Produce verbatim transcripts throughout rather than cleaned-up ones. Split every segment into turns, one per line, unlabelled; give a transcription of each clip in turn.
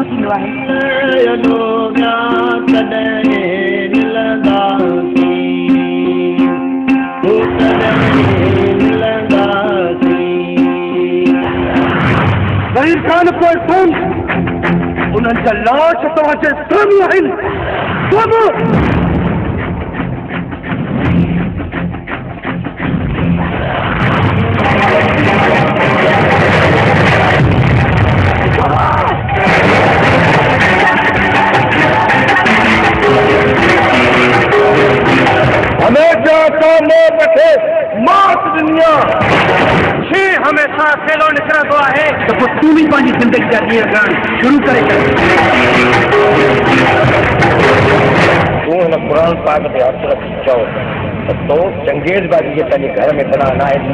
थींदो आहे।
ज़हीर ख़ान पोइ फोन उन्हनि जा लाश तव्हांजे साम्हूं आहिनि। हमेशा सामने बैठे मात दुनिया छे हमेशा खेलो निकिरंदो आहे त पोइ तूं बि पंहिंजी ज़िंदगी जा ॾींहं करणु शुरू करे छॾ। तूं हिन क़ुर पाक ते हथ रखी चओ त तो चंगेज़ बाजी खे पंहिंजे घर में तनाह न आहे।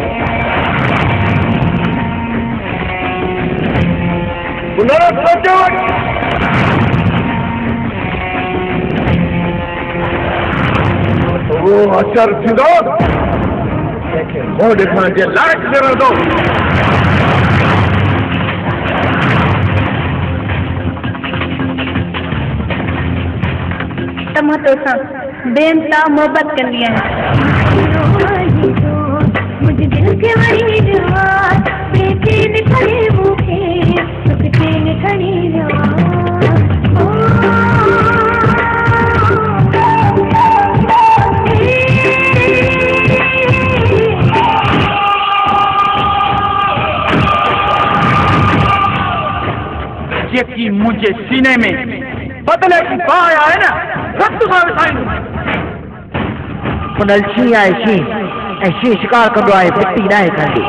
वो असर थींदो जंहिंखे मुंहुं ॾिसण जे लाइक़ु न रहंदो।
त मां तोसां बेइंतहा मोहबत कंदी आहियां। मुंहिंजे दिल खे वरी बेचैन करे मूंखे सुखचैन खणी
जेकी मुझे सीने में बदले की बाह आहे न रत सां विसाईंदो।
उनल शींहुं आहे शींहुं ऐं शींहुं शिकार कंदो आहे मिटी न आहे खंडी।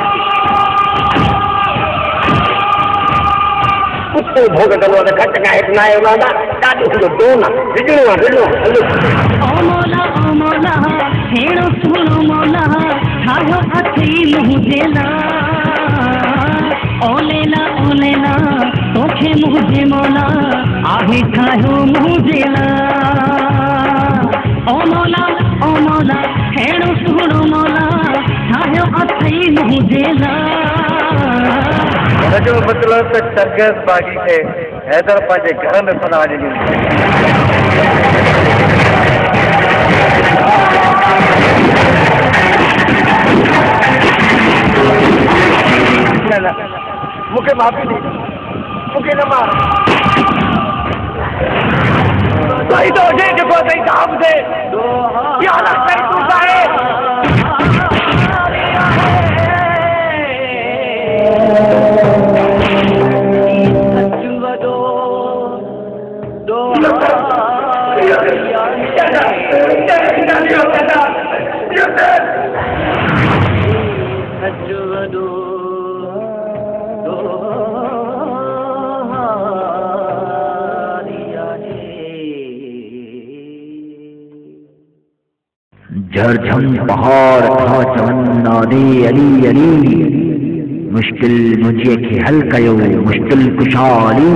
कुत्ते भोगंदो आहे त घटि खां हेठि न आहे उन ॾाढो हूंदो दोन आहे विझणो आहे विझणो
ओ मौला ओ मौला हेड़ो सुहिणो मौला ठाहियो अथई मुंहिंजे लाइ। ओ लैला ओ लैला तोखे मुंहिंजे मौला आहे ठाहियो मुंहिंजे लाइ। ओ मौला ओ मौला हेड़ो सुहिणो मौला ठाहियो अथई मुंहिंजे लाइ।
जो मतिलब त चंगेज़ बागी खे हैदर पंहिंजे घर में पनाह ॾिनी। मूंखे माफ़ी ॾे मूंखे न मार। सही थो हुजे जेको अथई तव्हां ॿुधे इहा हालत कई तूं आहे।
झरझम पहाड़ था चवन्ना दे अली अली मुश्किल मुझे खे हल कयो मुश्किल कुशाली।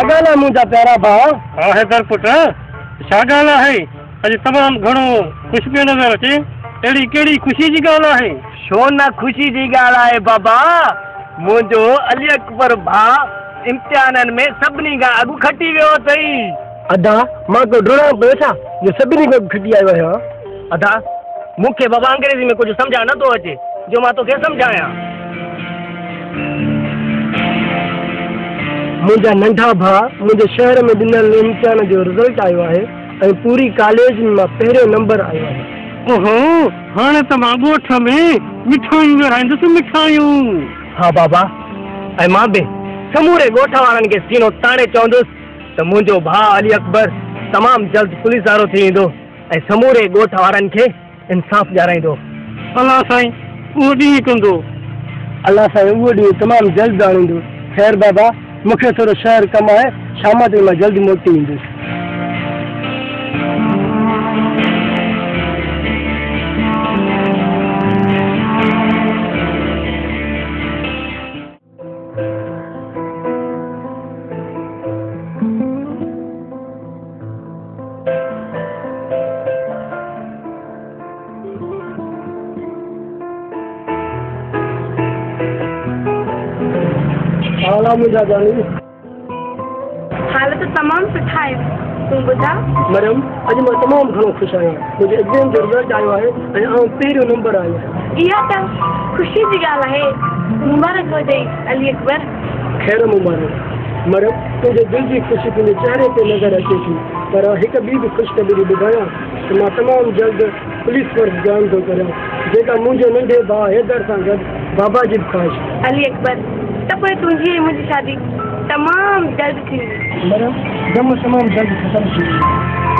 ॻाल्हि आहे मुंहिंजा प्यारा भाउ? हा हैदर पुट, छा ॻाल्हि आहे? अॼु तमामु घणो ख़ुशि पियो नज़र अचे। अहिड़ी कहिड़ी ख़ुशी जी ॻाल्हि आहे?
छो न ख़ुशी जी ॻाल्हि आहे बाबा। मुंहिंजो अली अकबर भाउ इम्तिहाननि में सभिनी खां अॻु खटी वियो अथई।
अदा मां को डुड़ा पियो छा जो सभिनी खां खटी आयो आहियां?
अदा मूंखे बाबा अंग्रेज़ी में कुझु सम्झा नथो अचे जो मां तोखे सम्झायां।
मुंहिंजा नंढा भाउ मुंहिंजे शहर में ॾिनल इम्तिहान जो रिज़ल्ट आयो आहे ऐं पूरी कॉलेज में मां पहिरियों नंबर आयो आहियां।
ओहो, हाणे त मां ॻोठ में मिठायूं विराईंदुसि मिठायूं।
हा बाबा, ऐं मां बि समूरे ॻोठ वारनि खे सीनो ताणे चवंदुसि त मुंहिंजो भाउ अली अकबर तमामु जल्द पुलिस वारो थी ईंदो ऐं समूरे ॻोठ वारनि खे इंसाफ़ ॾियाराईंदो।
अलाह साईं उहो ॾींहुं कंदो।
अलाह साईं उहो ॾींहुं तमामु जल्द आणींदो। ख़ैर बाबा, मूंखे थोरो शहर कमु आहे, शाम जो मां जल्दी मोटी ईंदुसि। मुंहिंजा जानी
हालत तमामु सुठा आहे। तूं ॿुधा?
मरियम, अॼु मां तमामु घणो ख़ुशि आहियां। मुंहिंजे एग्ज़ाम जो रिज़ल्ट आयो आहे ऐं आउं पहिरियों नंबर आयो आहियां।
इहा त ख़ुशी जी ॻाल्हि आहे। मुबारक हुजे अली अकबर।
ख़ैर मुबारक। मरियम, तुंहिंजे दिलि जी ख़ुशी तुंहिंजे चहिरे ते नज़र अचे थी। पर हिकु ॿी बि ख़ुशख़बरी ॿुधायां त मां तमामु जल्द पुलिस वर्क जॉइन थो करियां, जेका मुंहिंजे नंढे भाउ हैदर सां गॾु बाबा जी ख़्वाहिश।
अली अकबर, त पोइ तुंहिंजी ऐं मुंहिंजी शादी तमामु जल्द थींदी।
मरियम, दम तमामु जल्द ख़तमु थींदी।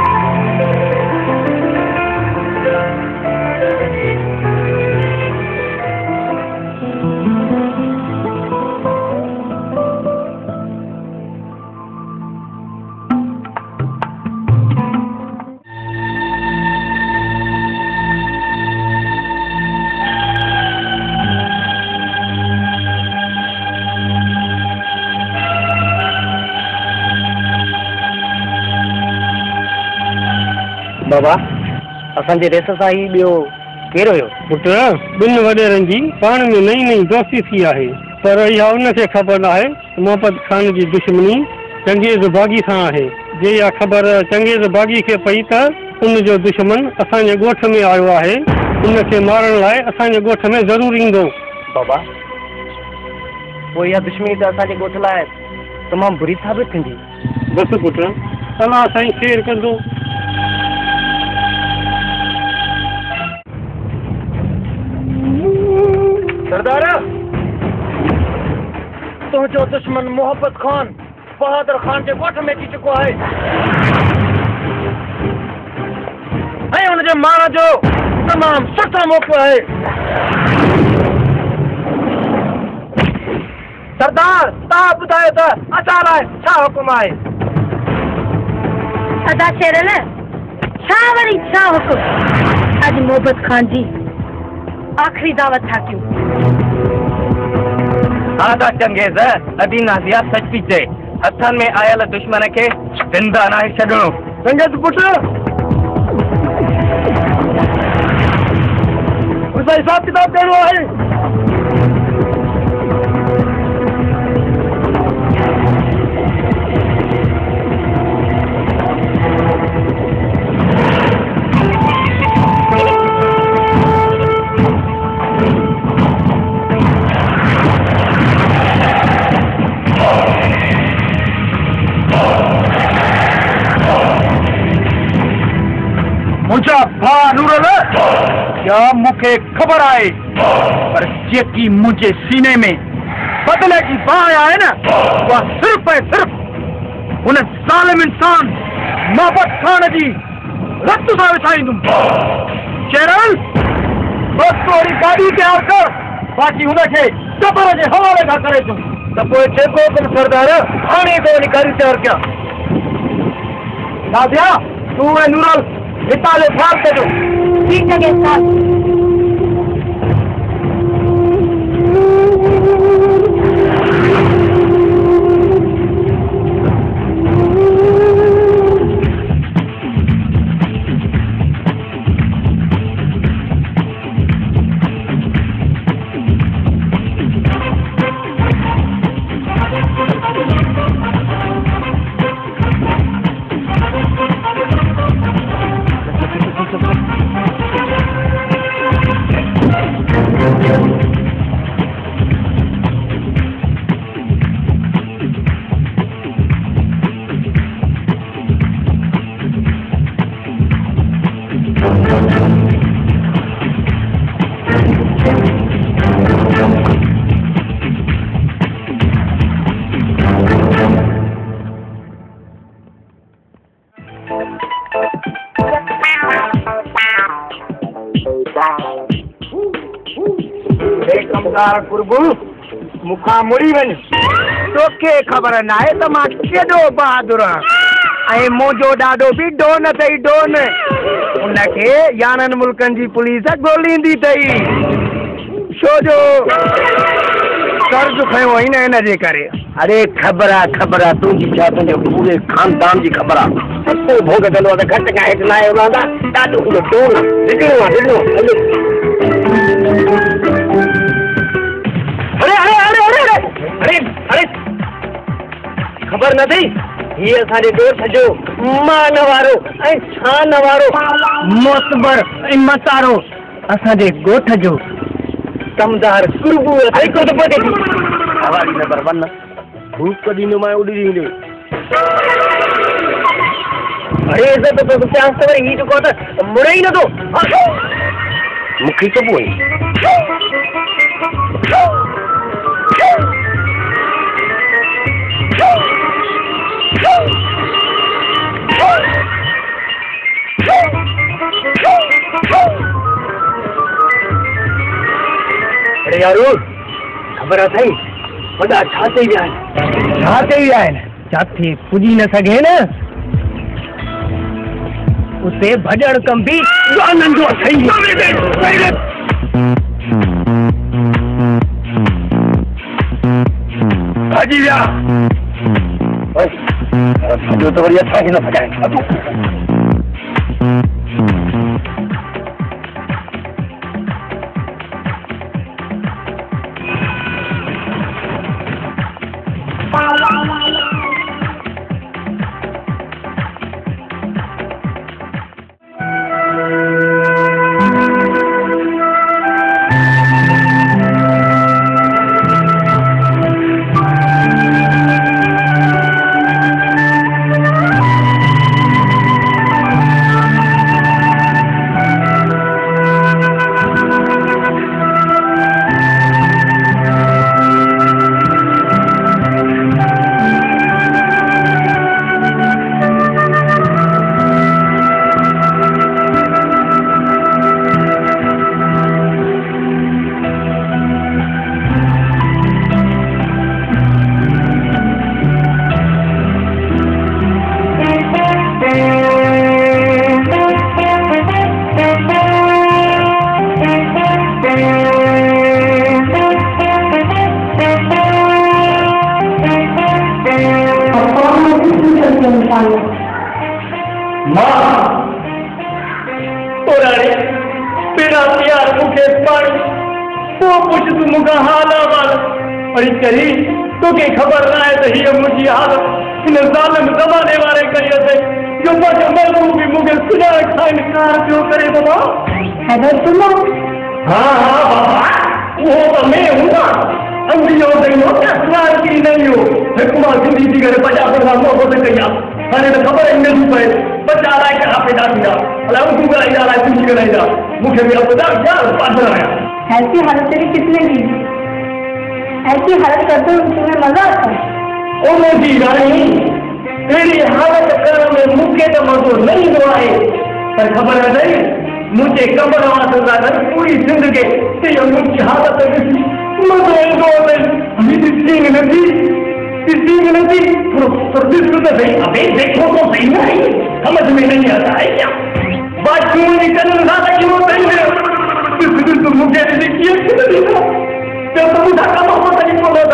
बाबा, असांजे रेस सां ई ॿियो केरु हुयो?
पुट, ॿिनि वॾेरनि जी पाण में नई नई दोस्ती थी आहे, पर इहा उनखे ख़बर आहे मोहम्मद खान जी दुश्मनी चंगेज़ बाग़ी सां आहे। जे इहा ख़बर चंगेज़ बाग़ी खे पई त उनजो दुश्मन असांजे ॻोठ में आयो आहे, उनखे मारण लाइ असांजे ॻोठ में ज़रूरु ईंदो।
बाबा, पोइ इहा दुश्मनी त असांजे ॻोठ लाइ तमामु बुरी साबित थींदी।
बसि पुट, अलाह साईं ख़ैर कंदो।
सरदार, तुंहिंजो दुश्मन मोहब्बत खान बहादुर खान जे ॻोठ में अची चुको आहे ऐं हुनजे मार जो तमामु सुठो मौक़ो आहे। सरदार, तव्हां ॿुधायो त असां लाइ छा हुकुम आहे?
अदा शेरल, छा वरी छा हुकुम? अॼु मोहब्बत खान जी आख़िरी दावत था कयूं।
हा त चंगेज़, अदी नाज़िया सच पई चए। हथनि में आयल दुश्मन खे ज़िंदा नाहे छॾणो।
चंगेज़ पुट, उसका हिसाब किताब करिणो आहे।
मुंहिंजा भाउ नूरल, क्या मूंखे ख़बर आहे, पर जेकी मुंहिंजे सीने में बदले जी बाहि आहे न, उहा सिर्फ़ ऐं सिर्फ़ उन ज़ालिम इंसान मोहब्बत खान जी रत सां विछाईंदुमि। शेरल, बस थोरी गाॾी खे आउ कर, बाक़ी हुनखे क़बर जे हवाले खां करे अचूं।
त पोइ जेको कुझु सरदार हाणे थो वञी गाॾी तयारु कयां।
नाज़िया, तूं ऐं नूरल हितां जो ख़्यालु कजो।
ठीक है साहब।
मुखा मुड़ी वञ तोखे ख़बर न आहे त मां केॾो बहादुर आहियां मुंहिंजो ॾाढो बि डोन अथई डोन उनखे यारहनि मुल्कनि जी पुलिस ॻोल्हींदी अथई छो जो कर्ज़ खयो हुई न हिनजे करे।
अरे ख़बर आहे ख़बर आहे तुंहिंजी छा तुंहिंजे पूरे खानदान जी ख़बर आहे सतो भोग कंदो आहे त घटि खां हेठि न आहे रहंदा ॾाढो हुनजो डोन ॾिसणो आहे ॾिसणो अरे अरे अरे अरे अरे अरे ख़बर न अथई हीअ असांजे ॻोठ जो मान वारो ऐं शान वारो मोतबर ऐं मतारो असांजे ॻोठ जो कमदार कुरबू अथई को त पते हवाली नंबर वन भूख कॾहिं न मां उॾी ॾींदे अरे इज़त तो चांस त वरी हीअ जेको आहे त मुड़े ई नथो मूंखे चइबो आहे अरे यारो ख़बर आहे साईं वॾा छा चई विया आहिनि
छा चई विया आहिनि जिथे पुॼी न सघे न उते भॼण कम बि गाननि जो अथई भाॼी विया
सॼो त वरी असांखे न भॼाइनि तोखे ख़बर न आहे त हीअ मुंहिंजी हालत हिन ज़ालिम ज़माने वारे कई अथई जो पंहिंजो महबूब बि मूंखे सुञाणे खां इनकार पियो करे बाबा
हैदर सुनो
हा हा बाबा उहो त मैं हूंदा अंबियो दैनो कसवार की नहीं हो हिकु मां सिंधी थी करे पंजाह सां मोहबत कई आहे हाणे त ख़बर ई नथी पए बचा लाइ कहिड़ा पैदा थींदा अलाए उर्दू ॻाल्हाईंदा अलाए सिंधी ॻाल्हाईंदा मूंखे बि ॿुधा छा पागल आहियां
ऐसी हालत तेरी किसने दी ऐसी हालत करते हुए तुम्हें मजा आता है
ओ मेरी रानी तेरी हालत करण में मूंखे त मज़ो न ईंदो आहे पर ख़बर अथई मुंहिंजे कमर वासनि सां गॾु पूरी ज़िंदगी ते मुंहिंजी हालत ॾिसी मज़ो ईंदो अथई हीअ ॾिसी नथी ॾिसी नथी थोरो थोरो ॾिस त सही अबे देखो तो सही न आहे समझ में नहीं आता है क्या बात क्यों नहीं करने का क्यों नहीं है ॾिस ॾिस मूंखे ॾिसी कीअं थी तो तुम धक्का मारो तरी को दे दो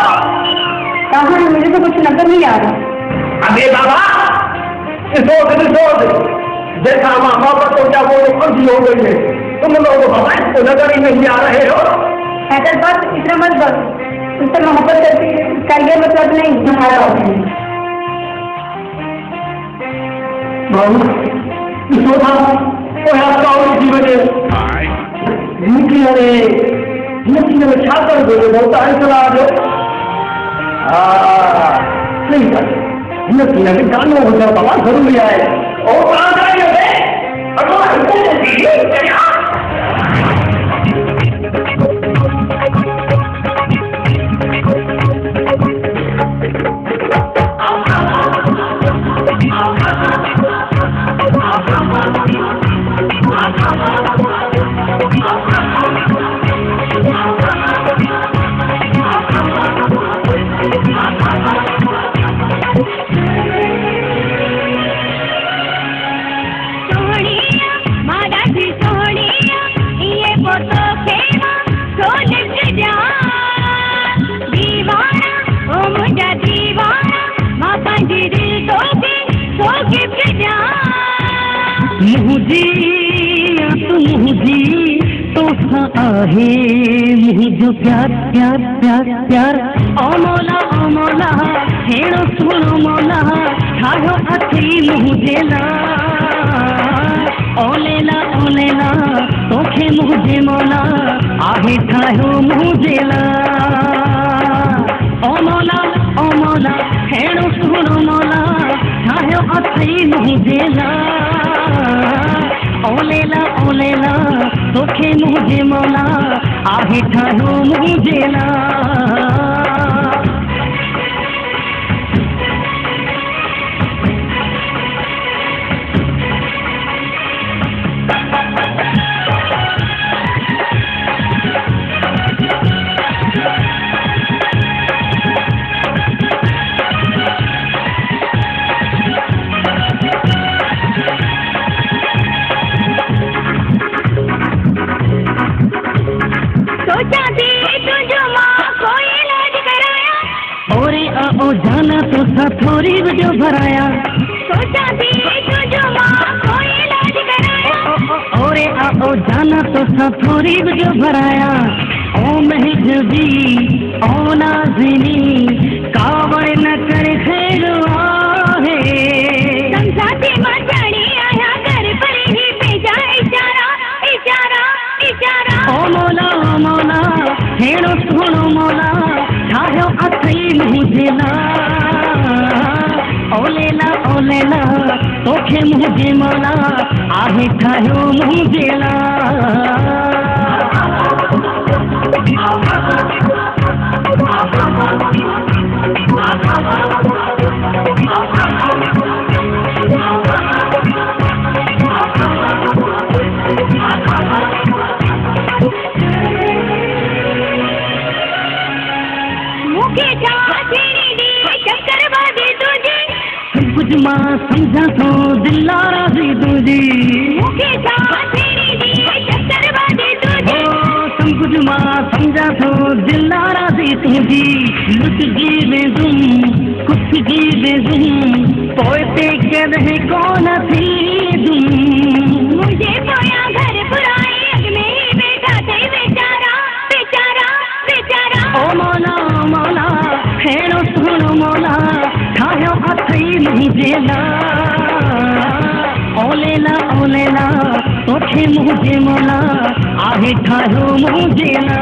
कहाँ मुझे तो कुछ नजर नहीं आ रहा
अबे बाबा सोच सोच देखा माँ बाबा तो क्या वो फंसी हो गई है तुम लोग बाबा इसको नजर ही नहीं आ रहे हो
हैदर बस इतना मत बस उससे मोहब्बत करती है इसका ये मतलब नहीं तुम्हारा
बाबू सोचा वो आपका और की वजह निकली अरे नसीब में छा कर दो बहुत आए चला आ जाओ हाँ सही बात नसीब में गानो हो जाओ बाबा जरूरी है और कहाँ जाएंगे बे भगवान को
आहे मुझो प्यार प्यार प्यार प्यार ओ मौला ओ मौला हेड़ो सुनो मौला ठाहो अथई मुझे ला ओ लेला ओ लेला तोखे मुझे मौला आहे ठाहो मुझे ला ओ मौला ओ मौला हेड़ो सुनो मौला ठाहो अथई मुझे ला ओ लेला ओ लेला तोखे मुझे मौला आहे ठाहो मुझे ला ओ जाना तो था थोड़ी वीडियो भराया सोचा थी तुझो माँ कोई इलाज कराया ओरे आ ओ जाना तो था थोड़ी वीडियो भराया ओ महजबी ओ नाज़िनी कावड़ न कर खैर आहे समझाती माँ जानी आया घर पर ही भेजा इशारा इशारा इशारा ओ मौला ओ मौला हेड़ो सुनो मौला ठाहो अथई मुझे ला ओ लेला ओ लेला तोखे मुझे मौला आहे ठाहो मुझे ला कुछ माँ समझा तो दिलारा दी तुझी मुझे तेरी दी चक्कर बादी तुझी तुम कुछ माँ समझा तो दिलारा दी तुझी लुट जी में तुम कुछ जी में तुम पोते के रहे कौन थी तुम मुझे पाया घर बुराई अगले ही बैठा थे बेचारा बेचारा बेचारा ओ मौला ओ मौला हेड़ो सुनो मौला ठाहो अथई मुझे ला ओ लेला ओ लेला तोखे मुझे मौला आहे ठाहो मुझे ला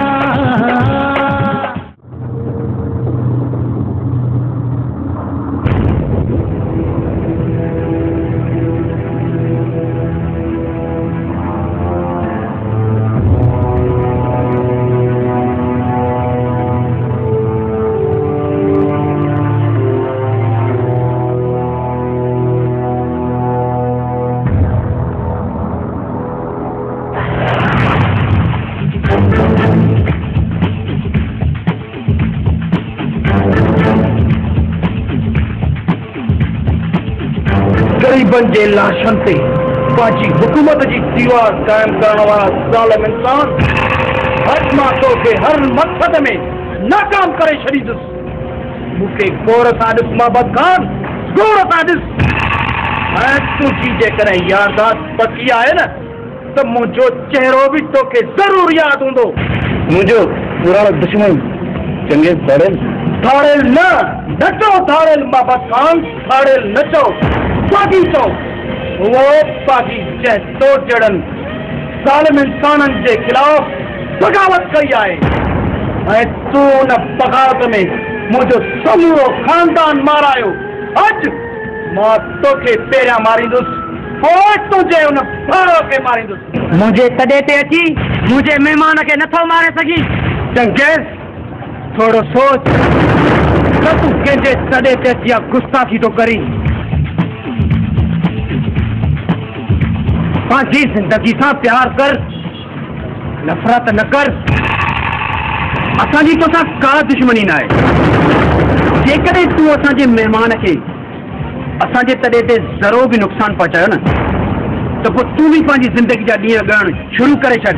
गरीबन जे लाशन ते पांची हुकूमत जी दीवार कायम करण वाला ज़ालिम इंसान हज मां तोखे हर मक़सद में नाकाम करे छॾींदुस मूंखे गौर सां ॾिस मोहम्मद खान गौर सां ॾिस ऐं तुंहिंजी जेकॾहिं याददाश्त पकी आहे न त मुंहिंजो चहिरो बि तोखे ज़रूरु यादि हूंदो
मुझो पुराणो दुश्मन चंगे थाड़ेल
थाड़ेल न नचो थाड़ेल मोहम्मद खान थाड़ेल नचो बागी चो वो बागी जै तो जड़न ज़ालिम इंसानन जे खिलाफ बगावत कई आहे ऐं तू न बगावत में मुझो समूरो खानदान मारायो अज मां तोखे पहिरियां मारींदुसि पोइ तुंहिंजे उन भाउ खे मारींदुसि
मुझे तॾे ते अची मुझे मेहमान के नथो मारे सकी
चंगेज़ थोड़ो सोच त तू कंहिंजे तॾे ते अची गुस्ताखी तो करी पंहिंजी ज़िंदगी सां प्यार कर, नफ़रत न कर। असांजी तोसां का दुश्मनी न आहे। जेकॾहिं तूं असांजे महिमान खे असांजे तॾे ते ज़रो बि नुक़सानु पहुचायो न, त पोइ तूं बि पंहिंजी ज़िंदगी जा ॾींहं ॻणणु शुरू करे छॾ।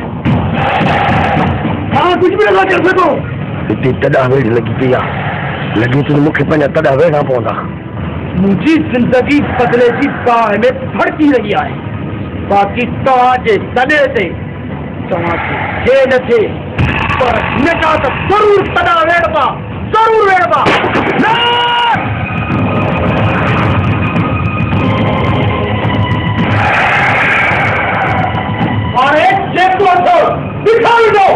हा कुझु बि नथो करे सघो।
हिते तॾा वेड़ लॻी पई आहे, लॻे थो मूंखे पंहिंजा तॾा वेड़ा पवंदा।
मुंहिंजी ज़िंदगी बदिले जी बाहि में भड़की रही आहे। बाक़ी तव्हांजे तॾे ते तव्हांखे थिए न थिए, पर हिनजा त ज़रूरु तॾा वेड़बा, ज़रूरु वेड़बा। अरे जेको अथव ॾेखारे ॾियो।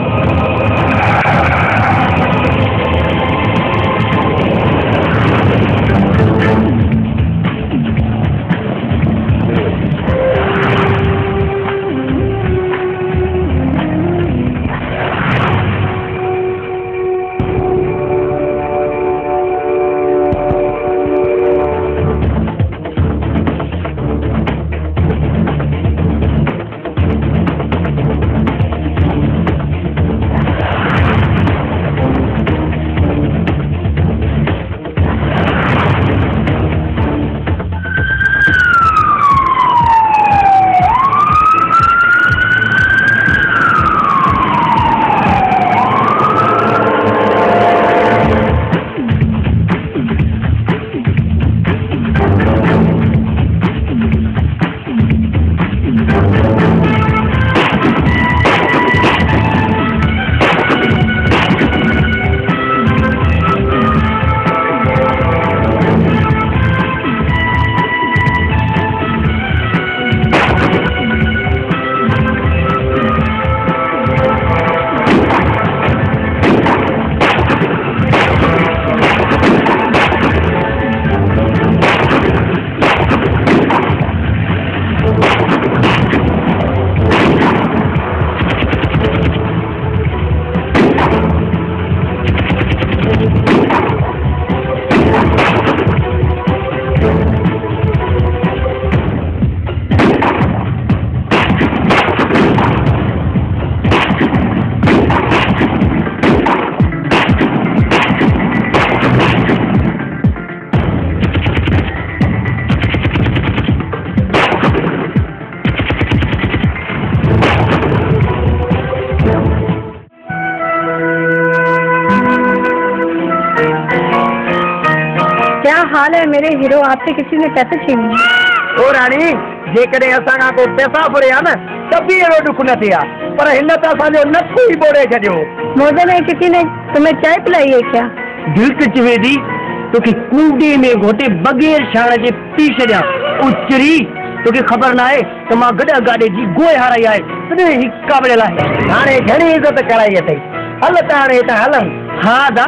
हाल है मेरे हीरो, आपसे किसी ने पैसे छीने?
ओ रानी, जेकॾहिं असां को पैसा फुरिया न त बि अहिड़ो दुख न थिया, पर हिन त असांजो नथो ई बोड़े छॾियो।
मोदे में किसी ने तुम्हें चाय पिलाई है क्या?
दिल किच वेदी तोखे कूड़े में घोटे बगैर शाण जे पी छॾियां। उचरी तोखे ख़बर न आहे त मां गॾ गाॾे जी गोए हाराई आहे, तॾहिं हिका बड़े लाइ
हाणे घणी इज़त कराई अथई। हल त हाणे हितां हलूं।
हा दा,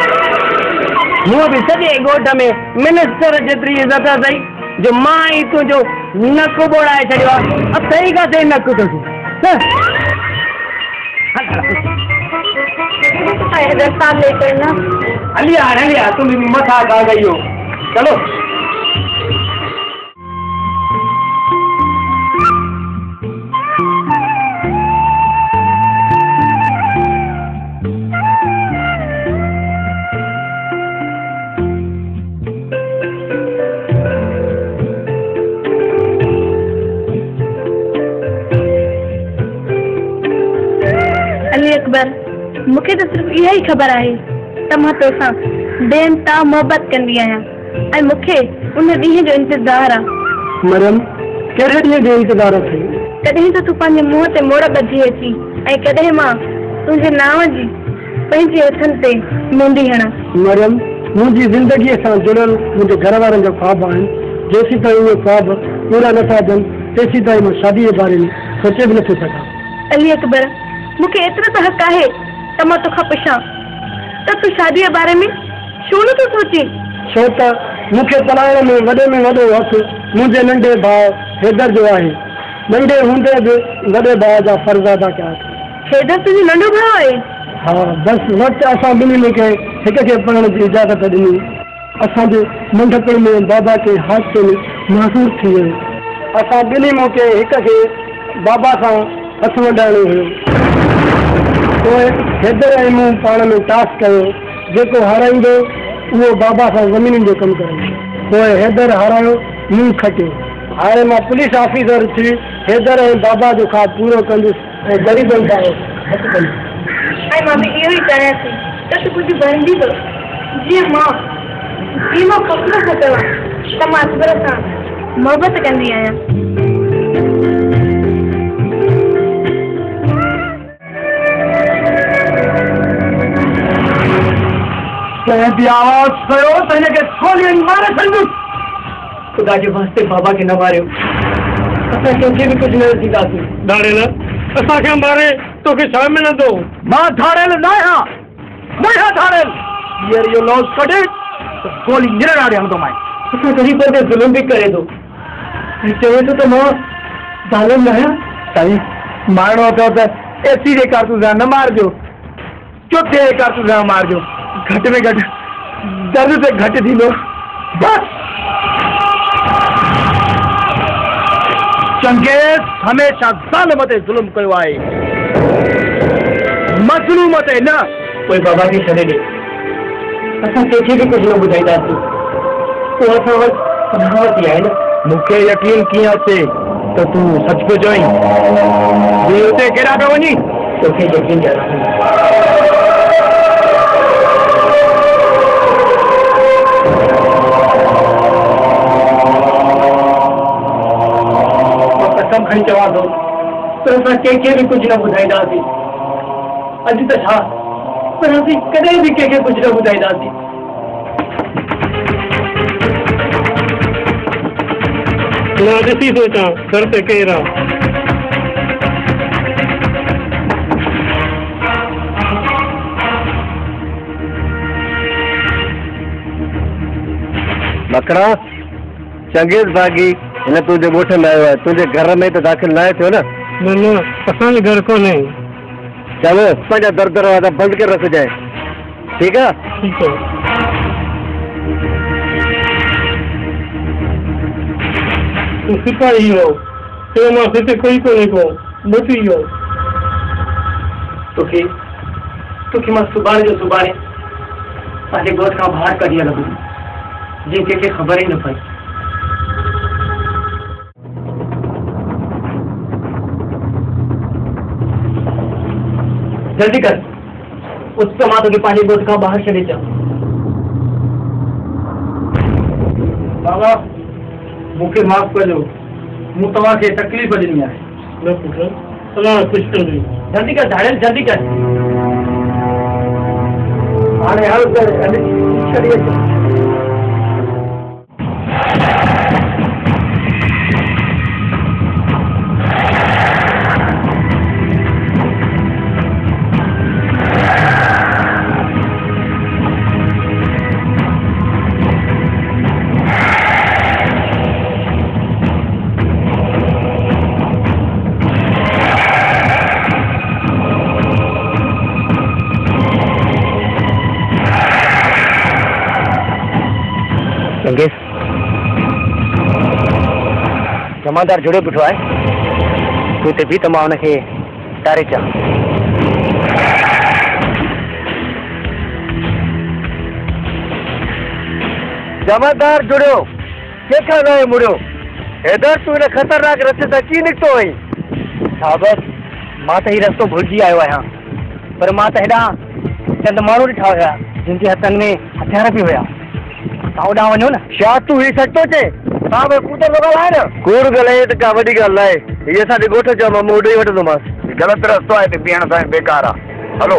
मूं बि सॼे ॻोठ में मिनिस्टर जेतिरी इज़त अथई जो मां ई तुंहिंजो नक बोड़ाए छॾियो आहे। अब सही किथे नक थो थिए।
लेकर ना
हलिया हलिया तुम मथा गा गई हो। चलो
अकबर, मूंखे त सिर्फ़ इहा ई ख़बर आहे त मां तोसां बेन ता मोहबत कंदी आहियां ऐं मूंखे उन ॾींहं जो इंतज़ारु आहे।
मरियम, कहिड़े ॾींहं जो इंतज़ारु आहे?
कॾहिं त तूं पंहिंजे मुंहं ते मोड़ ॿधी अची ऐं कॾहिं मां तुंहिंजे नाव जी पंहिंजे हथनि ते मुंडी हणां।
मरियम, मुंहिंजी ज़िंदगीअ सां जुड़ियल मुंहिंजे घर वारनि जा ख्वाब आहिनि। जेसीं ताईं उहे ख्वाब पूरा नथा थियनि तेसीं ताईं मां शादीअ जे बारे में सोचे बि नथो सघां।
अली अकबर, मूंखे एतिरो त हक़ आहे त मां तोखां पुछां त तूं शादीअ जे बारे में छो नथो सोचे?
छो त मूंखे तलाइण में वॾे में वॾो हक़ मुंहिंजे नंढे भाउ हैदर जो आहे। नंढे हूंदे बि वॾे भाउ जा फर्ज़ अदा कया।
हैदर तुंहिंजो नंढो भाउ आहे?
हा, बसि वक़्तु असां ॿिन्हिनि खे हिक खे पढ़ण जी इजाज़त ॾिनी। असांजे नंढपण में बाबा के हादसे में मासूर थी वियो। असां ॿिन्ही मूंखे हिक खे बाबा सां हथ वधाइणो हुयो। पोइ हैदर ऐं मूं पाण में टास्क कयो, जेको हाराईंदो उहो बाबा सां ज़मीन जो कमु कंदो। पोइ हैदर हारायो, मूं खटियो। हाणे मां पुलिस ऑफिसर थी हैदर ऐं बाबा जो खां पूरो कंदुसि ऐं ग़रीबनि सां हथु कंदुसि।
ऐं मां बि इहो ई चाहियां थी त तूं कुझु बणिजी थो। जीअं मां जीअं मां फ़ख़्रु सां चवां त मां अकबर सां मोहबत कंदी आहियां।
कंहिं बि आवाज़ कयो त हिनखे गोली मारे छॾींदुसि।
खुदा जे वास्ते बाबा खे न मारियो, असां कंहिंखे बि कुझु न थींदासीं।
धाड़ेल असांखे मारे तोखे छा मिलंदो?
मां धाड़ेल न आहियां, न आहियां धाड़ेल। हींअर इहो लौज़ कढे त गोली निरड़ा ॾियणो मां।
असां ग़रीबनि ते ज़ुल्म बि करे थो ऐं चवे थो त मां ज़ालिम न आहियां।
साईं मारणो अथव त एसी जे कारतूस सां न मारजो, चौथे जे कारतूस सां मारजो। घटि में घटि दर्द ते घटि थींदो। बस चंगेज़ हमेशह ज़ालिम ते ज़ुल्म कयो आहे, मज़लूम ते न।
कोई बाबा खे छॾे ॾे, असां कंहिंखे बि कुझु न ॿुधाईंदासीं। उहो असां वटि कहावत ई आहे न।
मूंखे यकीन कीअं अचे त तूं सच पियो चईं? ॿी हुते केॾा पियो वञी?
तोखे यकीन ॾियां। कसम खणी चवां थो त असां कंहिंखे बि कुझु न ॿुधाईंदासीं। अॼु त छा, पर असीं कॾहिं बि कंहिंखे कुझु न ॿुधाईंदासीं।
मां ॾिसी सोचां दर ते केरु आहे।
मकड़ा चंगेज़ भागी हिन तुंहिंजे ॻोठ में आयो आहे, तुंहिंजे घर में त दाख़िल न थियो न?
न न असांजे घर कोन्हे।
चल पंहिंजा दर दरवाज़ा बंदि करे रखजांइ, ठीकु आहे?
ठीकु आहे। तूं सिपाही हो, तो मां हिते कोई कोन्हे को मोटी हो।
तोखे तोखे मां सुभाणे जो सुभाणे पंहिंजे ॻोठ खां ॿाहिरि कढी हलंदुमि, जीअं कंहिंखे ख़बर ई न पई। जल्दी कर, उस त मां तोखे पंहिंजे ॻोठ खां ॿाहिरि छॾे अचां।
बाबा मूंखे माफ़ कजो, मूं तव्हांखे तकलीफ़ ॾिनी आहे।
न पुटु, अलाह ख़ुशि कंदी।
जल्दी कर धाड़ेल, जल्दी कर।
हाणे हल कर छॾी अचो।
जमादार जुड़ियो बीठो आहे, तूं हिते बीह त मां हुनखे तारे अचां।
जमादार जुड़ियो, कंहिंखां न मुड़ियो। हैदर तूं हिन ख़तरनाक रस्ते सां कीअं निकितो आहीं?
साहब मां त हीउ रस्तो भुलिजी आयो आहियां, पर मां त हेॾां चंद माण्हू ॾिठा हुया जिन जे हथनि में हथियार बि हुया। तव्हां होॾां वञो न।
छा तूं हीउ सच थो चए?
तव्हां बि कूड़ थो ॻाल्हाए न।
कूड़ ॻाल्हाए त का वॾी ॻाल्हि आहे। हीअ असांजे ॻोठ जो मां मूं ॾेई वठंदोमांसि। ग़लति रस्तो आहे, हिते बीहण सां बेकार आहे। हलो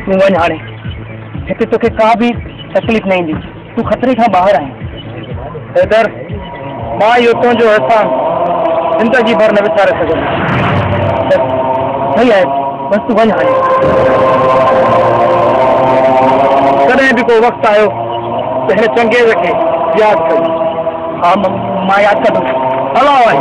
तूं वञ हाणे हिते तोखे का बि तकलीफ़ न ईंदी तूं ख़तरे खां ॿाहिरि आहीं हैदर मां इहो तुंहिंजो एहसान ज़िंदगी भर न विसारे सघंदुमि सही आहे बस तूं वञ हाणे कॾहिं बि को वक़्तु आयो त हिन चंगेज़ खे यादि कयो हा मां यादि कंदुमि हलो आहे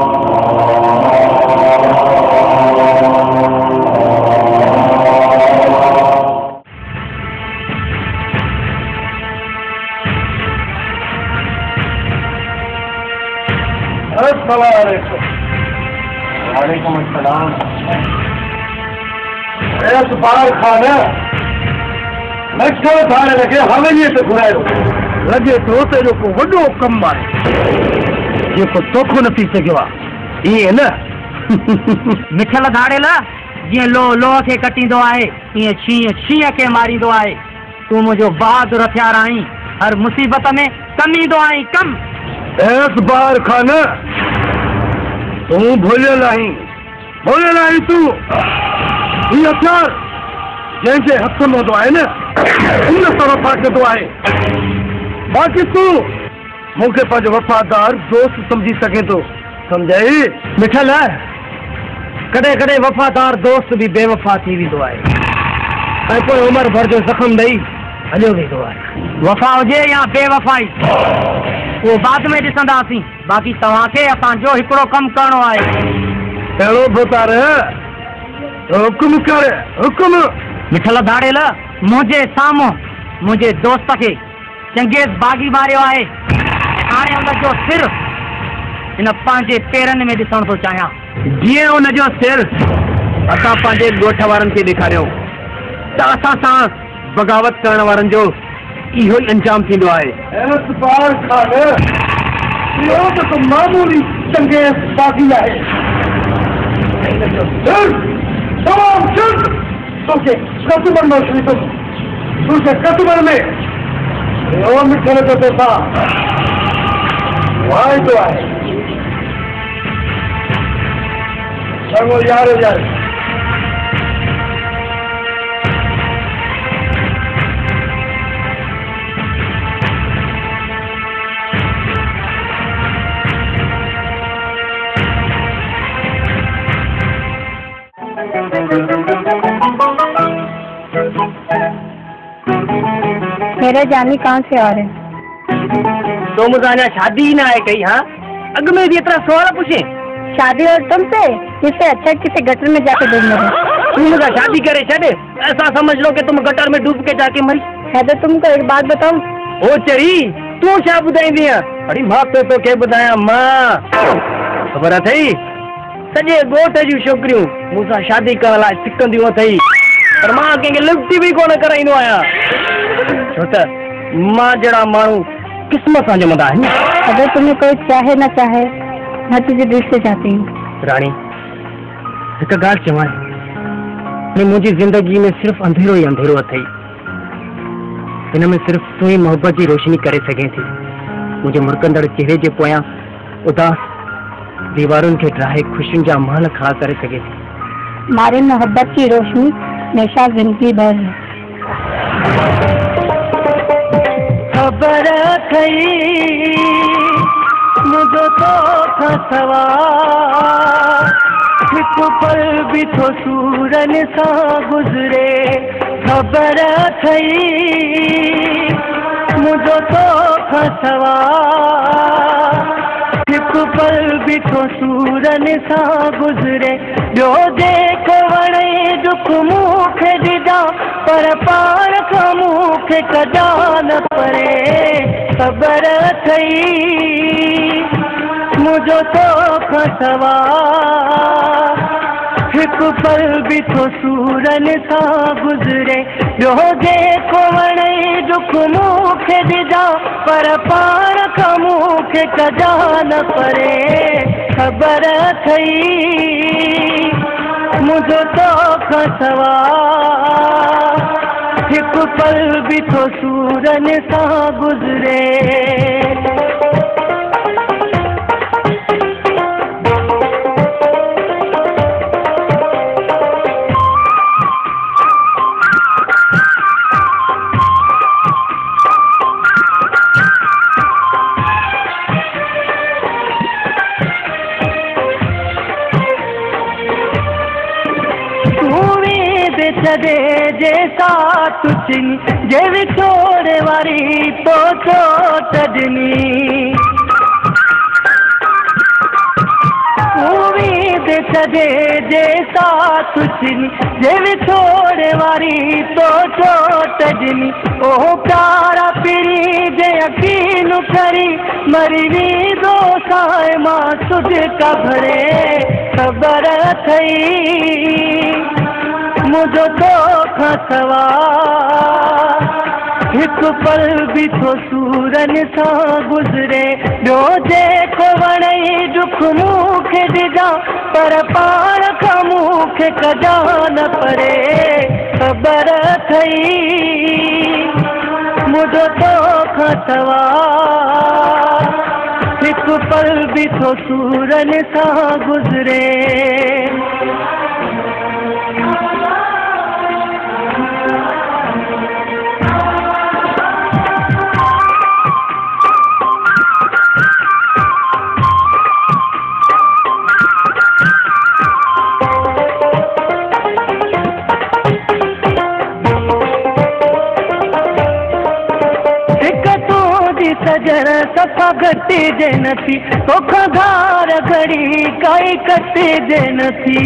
वालेकुम अस्सलाम ऐस बार खाना नक्शो थाने लगे हवेली से घुरायो लगे तो ते जो को वडो कम आहे जेको तोखो न थी सघियो आहे इहे न
मिठल धाड़ेला जीअं लो लोह खे कटींदो आहे ईअं शींहं शींहं खे मारींदो आहे तूं मुंहिंजो बहादुर हथियार आहीं हर मुसीबत में कम ईंदो आहीं कम
ऐस बार खाना तू भूलियल आहीं भूलियल आहीं तूं ही हथियार जंहिंजे हथ में हूंदो आहे न उन सां वफ़ा कंदो आहे बाक़ी तूं मूंखे पंहिंजो वफ़ादार दोस्त सम्झी सघे थो सम्झाई
मिठल कॾहिं कॾहिं वफ़ादार दोस्त बि बेवफ़ा थी वेंदो आहे ऐं पोइ उमिरि भर जो ज़ख़्म ॾेई हलियो वेंदो आहे वफ़ा हुजे या बेवफ़ाई उहो बाद में ॾिसंदासीं बाक़ी तव्हांखे असांजो हिकिड़ो कमु करिणो आहे
कहिड़ो भुतार हुकुम कर हुकुम
मिठल धाड़ेल मुंहिंजे साम्हूं मुंहिंजे दोस्त खे चंगेज़ बाग़ी मारियो आहे हाणे हुनजो सिर हिन पंहिंजे पेरनि में ॾिसण थो चाहियां जीअं हुनजो सिर असां पंहिंजे ॻोठ वारनि खे ॾेखारियूं त असां सां बग़ावत करण वारनि जो इहो ई अंजाम थींदो आहे
ऐस बार खाना इहो त को मामूली चंगेज़ बाग़ी आहे तमाम शुद्ध तोखे कतबर में श्रीतुम तुझे कतबर में ओ मिठल जो तोसा वाइदो आहे चङो यार यार
मेरा जानी कहाँ से आ रहे हैं
तो मुझे शादी ही ना है कहीं हाँ अग में भी इतना सवाल पूछे
शादी और तुमसे इससे अच्छा किसी गटर में जाके डूब मरो
तुम शादी करे छे ऐसा समझ लो कि तुम गटर में डूब के जाके मरी
है तो तुमको एक बात बताऊं
ओ चरी तू छा बुधाईंदी अड़ी मां तो तो के बुधाया मां खबर अथई सजे गोठ जी छोकरियों मुसा शादी करण लाइ सिकंदियूं अथई पर मां कंहिंखे लिफ्ट भी कोन कराईंदो आहियां छो त मां जहिड़ा माण्हू किस्मत सां जमंदा आहिनि
अगर तुम्हें कोई चाहे न चाहे मैं तुझे दिल से चाहती हूँ
रानी हिक ॻाल्हि चवां मुंहिंजी ज़िंदगी में सिर्फ़ अंधेरो ई अंधेरो अथई हिन में सिर्फ़ तू ही मोहब्बत जी रोशनी करे सघे थी मुंहिंजे मुरकंदड़ चेहरे जे पोयां उदास दीवारुनि खे ड्राहे खुशियुनि जा महल खड़ा करे सघे थी
हमारी मोहब्बत की रोशनी हमेशा जिंदगी भर है
खबर थई मुझो तो खसवा हिक पल भी तो सूरन सा गुजरे खबर थई मुझो तो खसवा हिक पल भी तो सूरन सा गुजरे जो देखो वणे दुख मुखे दिदा पर पार का मुखे कदा न परे खबर थई मुझो तो खसवा हिक पल भी तो सूरन सा गुजरे जो देखो वणे दुख मुखे दिदा पर पार का मुखे कदा न परे खबर थई मुझो तो खसवा हिक पल भी तो सूरन सा गुजरे छदे जे साथ चिनी जे विछोड़े वारी तो चोट ॾिनी उम्मीद छदे जे साथ चिनी जे विछोड़े वारी तो चोट ॾिनी ओ प्यारा पिरी जे यकीन करी मरी वेंदो साए मां सुध का भरे ख़बर थई मुझो तो खां सवा हिक पल भी तो सूरन सां गुज़रे ॿियो जेको वणे दुख मूंखे ॾिजां पर पाण खां मूंखे कजा न परे ख़बर थई मुझो तो खां सवा हिक पल भी तो सूरन सां गुज़रे सजन सफ़ा घटी जे नथी तोखां धार घड़ी काई कटे जे नथी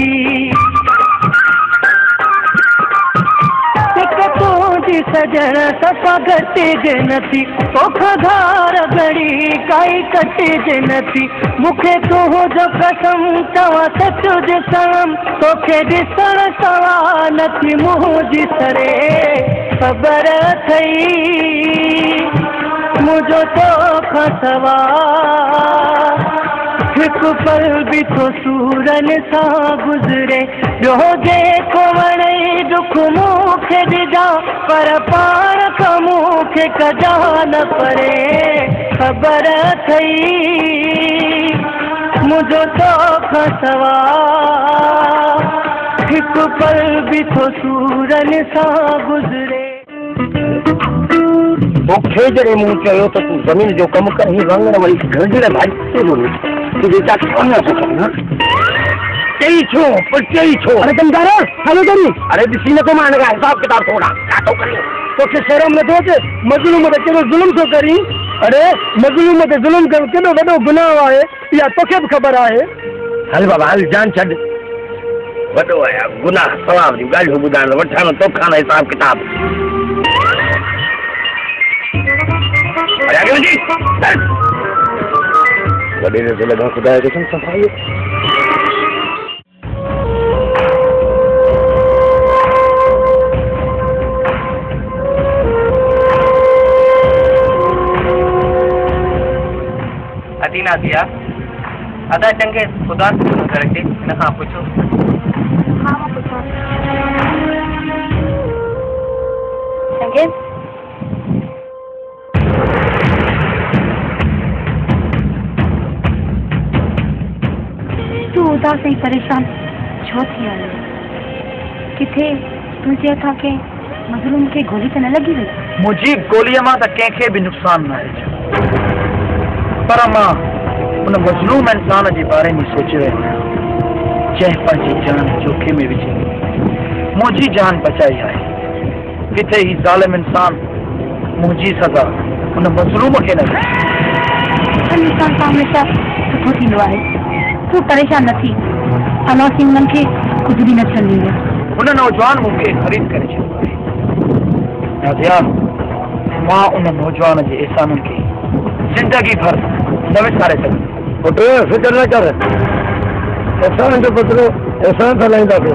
तुंहिंजी सजन सफ़ा घटी जे नथी तोखां धार घड़ी काई कटे जे नथी मूंखे तुंहिंजो कसम चवां सच ॾिसण तोखे ॾिसण सवा नथी मुंहिंजी सरे ख़बर थई मुझो तो खां सवा हिक पल भी तो सूरन सां गुज़रे ॿियो जेको वणे दुख मूंखे ॾिजां पर पाण खां मूंखे कजा न परे ख़बर थई मुझो तो खां सवा हिक पल भी तो सूरन सां गुज़रे
मूंखे जॾहिं मूं चयो त तूं ज़मीन जो कमु कर हीअ वांगुरु वरी गंढड़ भाई तुंहिंजे छा खणण थो कनि चई छो पर चई छो अरे कमदार हलो करी अरे ॾिसी नथो मां हिन खां हिसाब किताब थोरा छा थो करी तोखे शर्म नथो अचे मज़लूम ते कहिड़ो ज़ुल्म थो करी अरे मज़लूम ते ज़ुल्म करणु केॾो वॾो गुनाह आहे इहा तोखे बि ख़बर आहे हल बाबा हल जान छॾ वॾो आहे गुनाह सवाब जूं ॻाल्हियूं ॿुधाइण वठां तोखां न हिसाब किताब वॾे से लॻा खुदा जो कसम सफ़ाई अदीना दिया अदा चंगे खुदा करे हिन खां पुछो
हाँ मां पुछां चंगे तू उदास ऐं परेशान छो थी आयो किथे तुंहिंजे हथां के मज़लूम खे गोली त न लॻी वई
मुंहिंजी गोलीअ मां त कंहिंखे बि नुक़सान न आहे पर मां उन मज़लूम इंसान जे बारे में सोचे रहियो आहियां जंहिं पंहिंजी जान जोखिम में विझी मुंहिंजी जान बचाई आहे किथे ही ज़ालिम इंसान मुंहिंजी सज़ा उन मज़लूम खे न
ॾिए इंसान सां हमेशह सुठो थींदो आहे तू परेशान न थी अनासी उन्हनि खे कुझु बि न थियण ॾींदो
उन नौजवान मूंखे ख़रीद करे छॾियो आहे नाज़िया मां उन नौजवान जे एहसाननि खे ज़िंदगी भर न विसारे सघंदुमि पुट फिकर न कर एहसान जो बदिलो एहसान हलाईंदासीं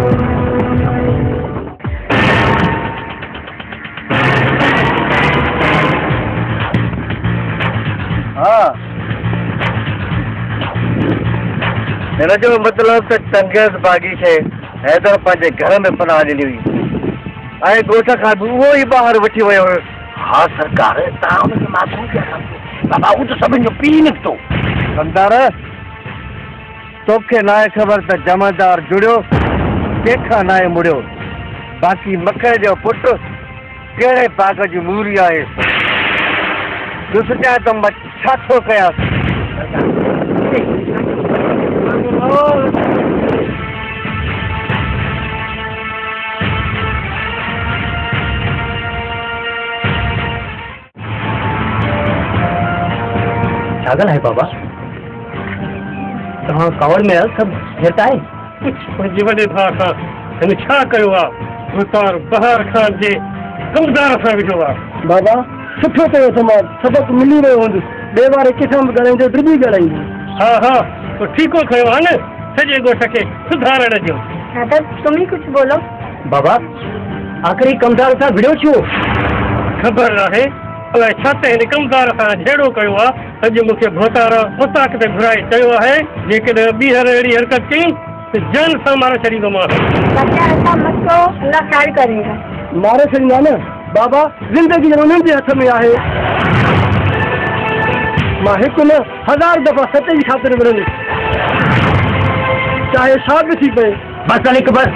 हा हिन जो मतिलब त चंगेज़ बाग़ी खे हैदर पंहिंजे घर में पनाह ॾिनी हुई ऐं ॻोठ खां बि उहो ई ॿाहिरि वठी वियो हुयो हा सरकार तव्हां हुनखे मासूम पिया सम्झो बाबा हू त सभिनि जो पीउ निकितो कंदार तोखे न आहे ख़बर त जमादार जुड़ियो कंहिंखां न आहे मुड़ियो बाक़ी मखे जो पुटु कहिड़े पाक जी मूरी आहे ॾिसजांइ त मां छा थो कयां
छागल है बाबा तव्हां कावड़ में सब हेठि आहे
मुंहिंजे वॾे भाउ खां हिन छा कयो आहे मुख़्तार बहार ख़ान जे कमदार सां विझो आहे
बाबा सुठो कयो समाज सबक मिली रहियो हूंदुसि ॿिए वारे किथां बि ॻाल्हाईंदो ड्रिबी ॻाल्हाईंदो
हा हा पोइ ठीको कयो आहे न सॼे ॻोठ खे सुधारण जो
दादा तुम ही कुछ बोलो
बाबा आख़िरी कमदार सां विड़ियो छो
ख़बर आहे अलाए छा त हिन कमदार सां जहिड़ो कयो आहे अॼु मूंखे भोतार मुताक़ ते घुराए चयो आहे जेकॾहिं ॿीहर अहिड़ी हरकत कई त जान सां मारे छॾींदोमांसि
बच्चा ऐसा मत करो अल्लाह ख़ैर करेगा
मारे छॾींदा न बाबा ज़िंदगी उन्हनि जे हथ में आहे मां हिकु न हज़ार दफ़ा सच जी ख़ातिर विढ़ंदुसि चाहे छा बि थी पए
बस अलिक बस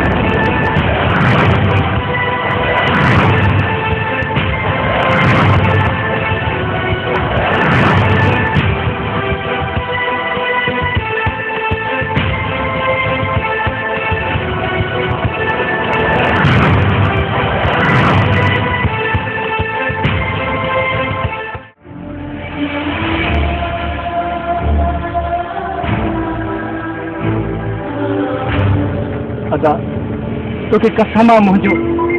अदा तोखे कसम आहे मुंहिंजो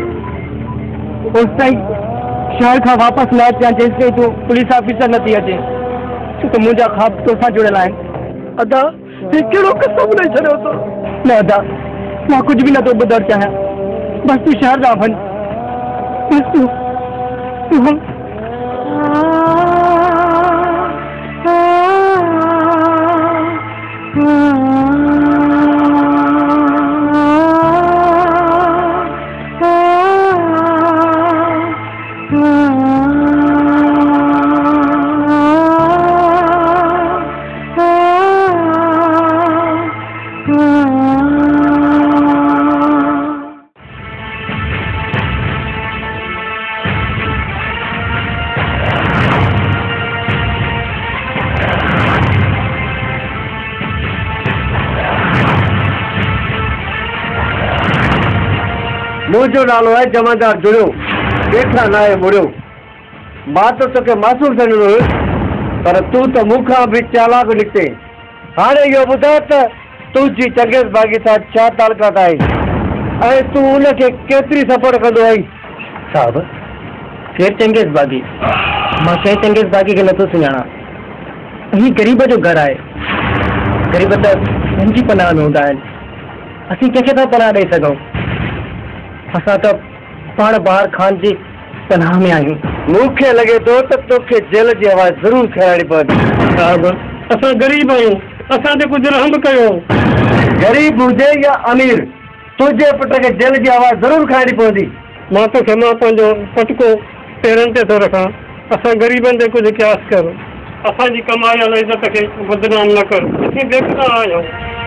उस ताईं शहर खां वापसि न अचां जेसि ताईं तूं पुलिस ऑफिसर न थी अचे छो त मुंहिंजा ख़्वाब तोसां जुड़ियल आहिनि
अदा ही कहिड़ो कसम ॾेई छॾियो अथव
न अदा मां कुझु बि नथो ॿुधणु चाहियां बसि तूं शहर ॾांहुं वञ बसि तूं तूं हल
मुंहिंजो नालो आहे जमादार जुड़ियो वेठा न आहे मुड़ियो मां त तोखे मासूम सम्झंदो हुयुसि पर तूं त मूंखां बि चालाक निकिते हाणे इहो ॿुधाए त तुंहिंजी चंगेज़ बाग़ी सां छा तालुकात आहे ऐं तूं उनखे केतिरी सपोर्ट कंदो आहीं
साहब केरु चंगेज़ बाग़ी मां कंहिं चंगेज़ बाग़ी खे नथो सुञाणा ही ग़रीब जो घरु आहे ग़रीब त पंहिंजी पनाह में हूंदा आहिनि असीं कंहिंखे था पनाह ॾेई सघूं असां त पाण बहार ख़ान जी पनाह में आहियूं
मूंखे लॻे थो त तोखे जेल जी आवाज़ ज़रूरु खाइणी पवंदी
साहिब असां ग़रीब आहियूं असां ते कुझु रहम कयो
ग़रीब हुजे या अमीर तुंहिंजे पुट खे जेल जी आवाज़ ज़रूरु खाइणी पवंदी
मां तोखे मां पंहिंजो पटको पेरनि ते थो रखां असां ग़रीबनि ते कुझु क़यास कर असांजी कमायल इज़त खे बदनाम न कर असीं बेकरार आहियूं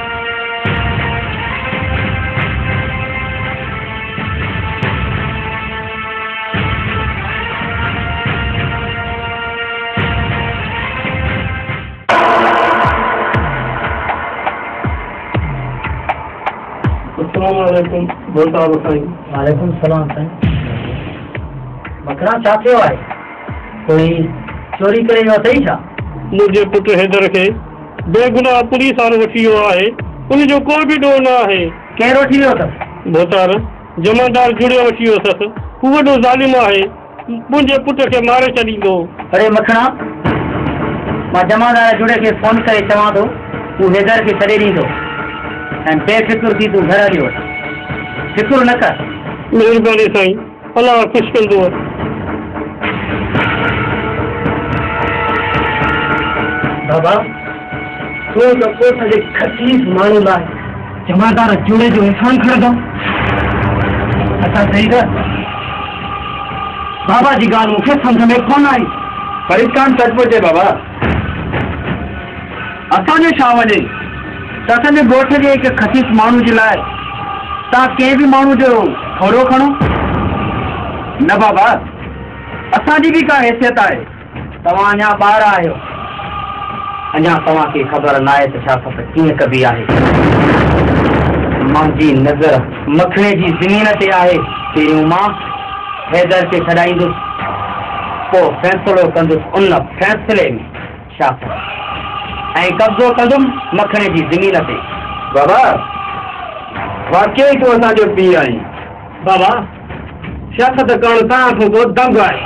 अस्सलामुअलैकुम बोलता साईं
वालेकुम सलाम साईं मकरा छा थियो आहे कोई चोरी करे वियो अथई छा
मुंहिंजे पुटु हैदर खे बेगुनाह पुलिस वारो वठी वियो आहे उनजो कोई बि ॾोह न आहे
केरु वठी वियो अथसि
भोतार जमादार जुड़ियो वठी वियो अथसि हू वॾो ज़ालिम आहे मुंहिंजे पुट खे मारे छॾींदो
अरे मखणा मां जमादार जुड़े खे फोन करे चवां थो तूं हैदर खे छॾे ॾींदो ऐं बेफ़िक्र थी तूं घर हली वठ फिक्र न कर
महिरबानी साईं अलाह ख़ुशि कंदो
बाबा तूं त कोठ जे खतीस माण्हू लाइ जमादार जुड़े जो इंसान खणंदो असां सही कर बाबा जी ॻाल्हि मूंखे सम्झ में कोन आई
पर कान सचमुच आहे बाबा
असांजो छा वञे त असांजे ॻोठ जे हिकु खतीस माण्हू जे लाइ तव्हां कंहिं बि माण्हू जो थोरो खणो न बाबा असांजी बि का हैसियत आहे तव्हां अञा ॿार आहियो
अञा तव्हांखे ख़बर न आहे त छा सभु कीअं कबी आहे मुंहिंजी नज़र मखणे जी ज़मीन ते आहे पहिरियों मां हैदर खे छॾाईंदुसि पोइ फ़ैसिलो कंदुसि उन फ़ैसिले में शाह ऐं कब्ज़ो कंदुमि मखणे जी ज़मीन ते।
बाबा वाकई तूं असांजो पीउ आहीं।
बाबा सियासत करणु तव्हां खां को दंग आहे।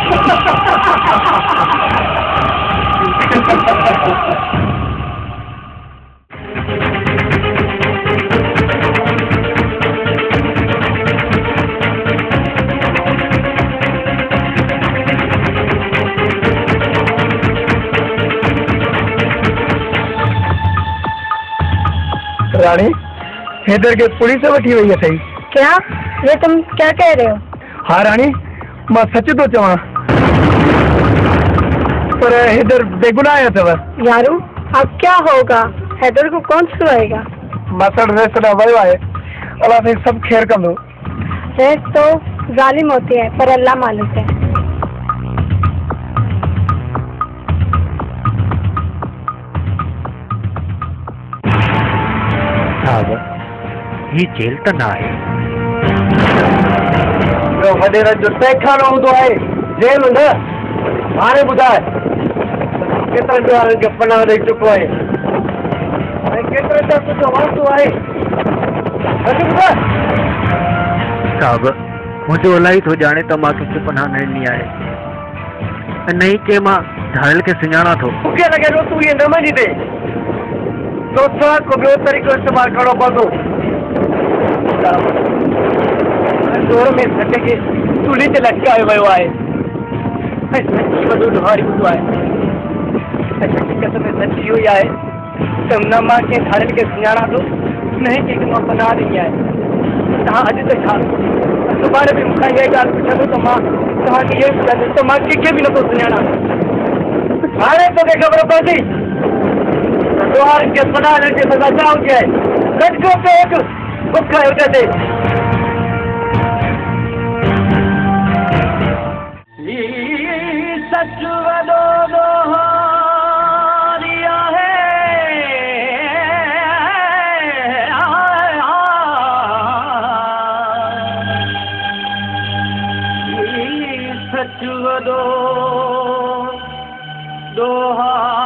रानी हैदर के पुलिस वठी वही है।
क्या ये तुम क्या कह रहे हो?
हाँ रानी मां सच तो चवां पर हैदर बेगुनाह अथव।
यारू अब क्या होगा? हैदर को कौन छुड़ाएगा?
मसड़ रेसड़ा वयो आहे अल्लाह से सब खैर कंदो।
रेस तो जालिम होती है पर अल्लाह मालिक है।
ये जेल तो ना है
वडेर जो तहखानो हूंदो आहे जेल न। हाणे ॿुधाए केतिरनि ॾियारनि खे पनाह ॾेई चुको आहे ऐं केतिरे त तुंहिंजो वास्तो आहे।
साहब मुझे इलाही थो ॼाणे त मां कंहिंखे पनाह न ॾिनी आहे। नहीं के मां धाड़ियल खे सुञाणा थो।
मूंखे लॻे थो तूं इहे न मञींदे तो छा को ॿियो तरीक़ो इस्तेमालु करणो पवंदो। जोर में सट खे चूल्हे ते लटकायो वियो आहे ऐं सची वॾो ॾोहारी ॿुधो आहे। हक़ीक़त में सच इहो ई आहे त न मां कंहिं धाड़ियल खे सुञाणा थो न ई कंहिंखे मां पनाह ॾिनी आहे। तव्हां अॼु त छा सुभाणे बि मूंखां इहा ॻाल्हि पुछंदो त मां तव्हांखे इहो ॿुधाईंदुसि त मां कंहिंखे बि नथो सुञाणा। हाणे तोखे ख़बर पवंदी ॾोहार खे पनाह ॾियण जी सज़ा छा हुजे। लटको पियो हिकु बुख हुजे ते। सच वॾो ॾोहारी आहे सच वॾो ॾोहारी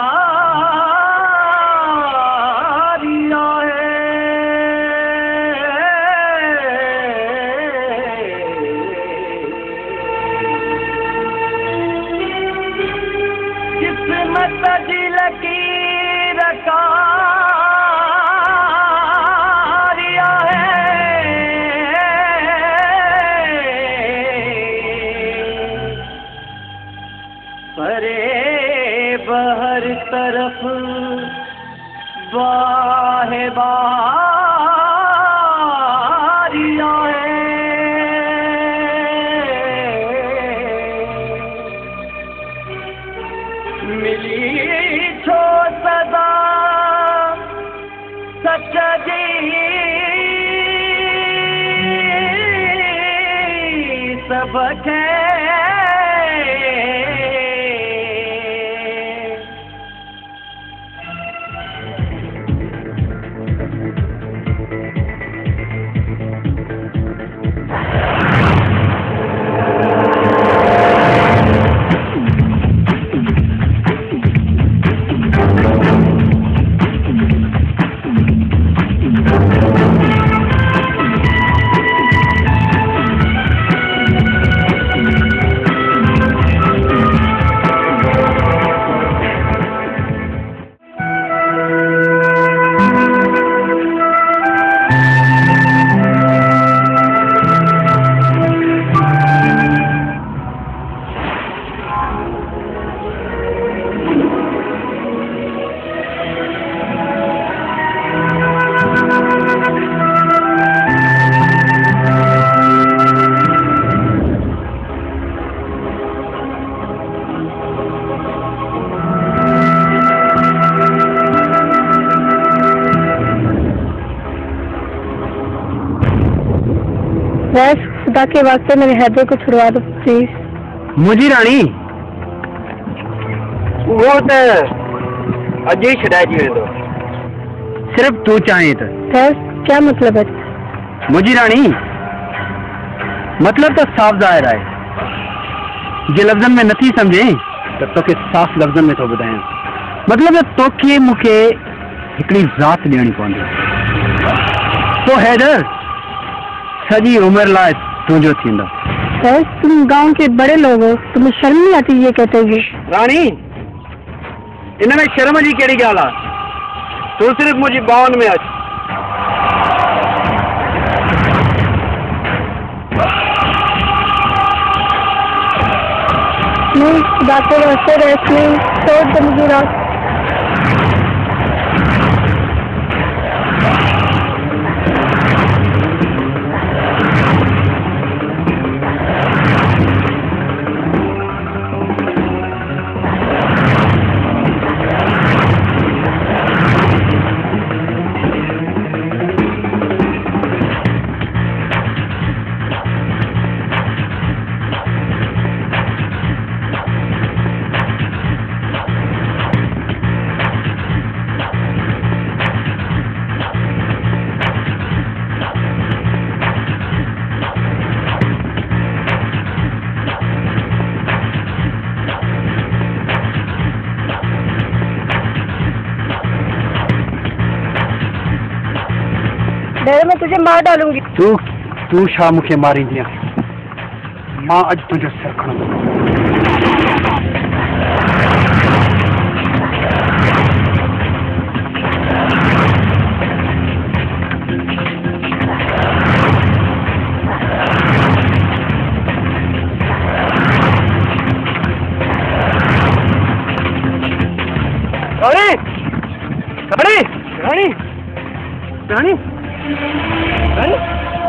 तरफ बाहे बारियां मिली छो सदा सच जी सबके खुदा के वास्ते मेरे हैदर को छुड़वा दो प्लीज।
मुझी रानी वो तो अजय छड़ाई वेंदो सिर्फ तू चाहे तो।
क्या मतलब है?
मुझी रानी मतलब तो साफ जाहिर है जे लफ्जन में नथी समझे तो तोखे साफ लफ्जन में तो बताएं।
मतलब तोखे मूंखे हिकिड़ी ज़ात ॾियणी पवंदी। तो हैदर सॼी उम्र लाइ तुंहिंजो थींदो।
सर तुम गांव के बड़े लोग हो, तुम्हें शर्म नहीं आती ये कहते हुए?
रानी इनमें शर्म जी कहिड़ी ॻाल्हि आहे? तूं सिर्फ़ मुंहिंजी बाहुनि में अच।
नहीं खुदा को वैसे रेस्ट नहीं छोड़ दे मुझे रात। डर मैं तुझे मार डालूंगी।
तू तू छा मूंखे मारींदी आहे? मां अॼु तुंहिंजो सिर खणंदुमि। रानी रानी रानी रानी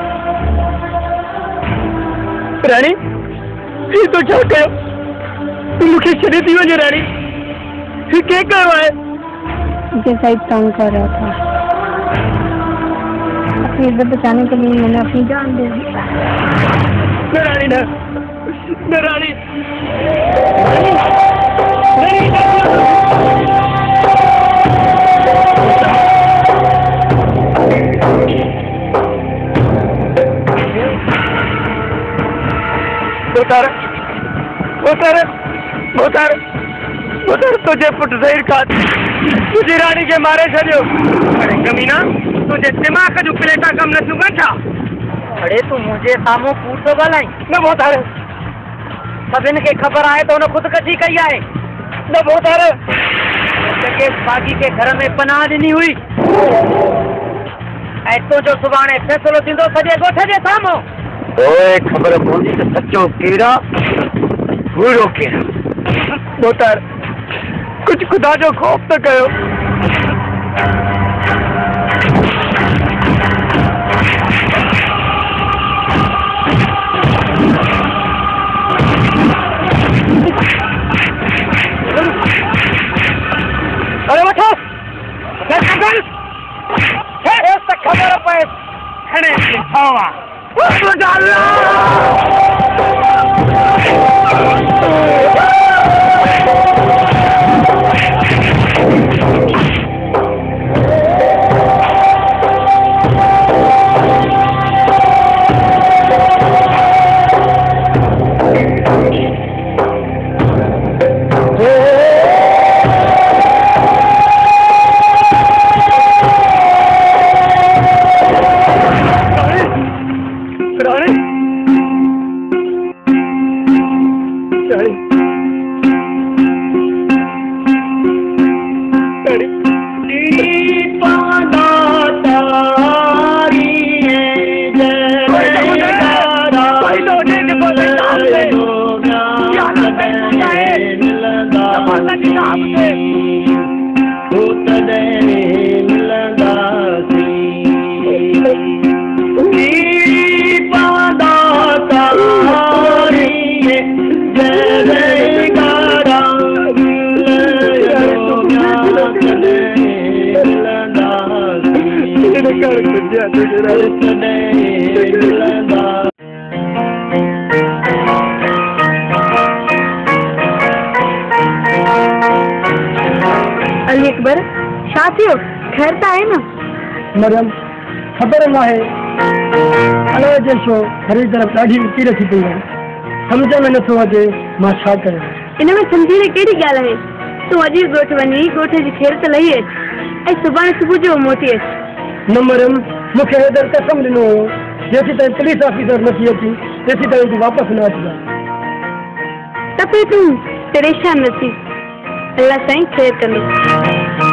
रानी ये तो छा कयो? तू मूंखे छॾे थी वञे रानी? ये के कयो आहे?
मुझे साइड तंग कर रहा था। अपनी इज्जत बचाने के लिए मैंने अपनी जान दे दी।
न रानी न न रानी रानी उतार उतार उतार उतार तुझे पुट ज़हीर खान तुझी रानी के मारे छॾियो। अरे कमीना तुझे दिमाग़ जो प्लेटा कम न थियूं छा?
अरे तू मुझे साम्हूं कूड़ थो ॻाल्हाईं?
न उतार
सभिनि खे ख़बर आहे त हुन ख़ुदकशी कई आहे।
न उतार
जेके बाग़ी के घर में पनाह ॾिनी हुई ऐं तुंहिंजो सुभाणे फ़ैसिलो थींदो सॼे ॻोठ जे साम्हूं।
ओए खबर पवंदी त सचो केरा बुरो केरा।
मोटर कुछ खुदा जो खौफ तो कयो। अरे वठो खबर पे खड़े लिखावा
अली अकबर शाथियो खैर तो है ना?
मरियम खबर ना है अलो जैसो हरी तरफ ॾाढी पीर थी पई आहे। समझ में नथो अचे मां छा कयां।
इन में समझी रे केड़ी ॻाल्हि है? तूं अॼु ॻोठ वञी ॻोठ जी खेर त लही अच ऐं सुभाणे सुबुह जो मोटी अच।
न मरियम, मूंखे हैदर कसम ॾिनो हुयो जेसीं ताईं पुलिस ऑफिसर नथी अची तेसीं ताईं तूं वापसि न अचिजा।
त पोइ तूं परेशान न थी, अल्लाह साईं ख़ैर कंदो।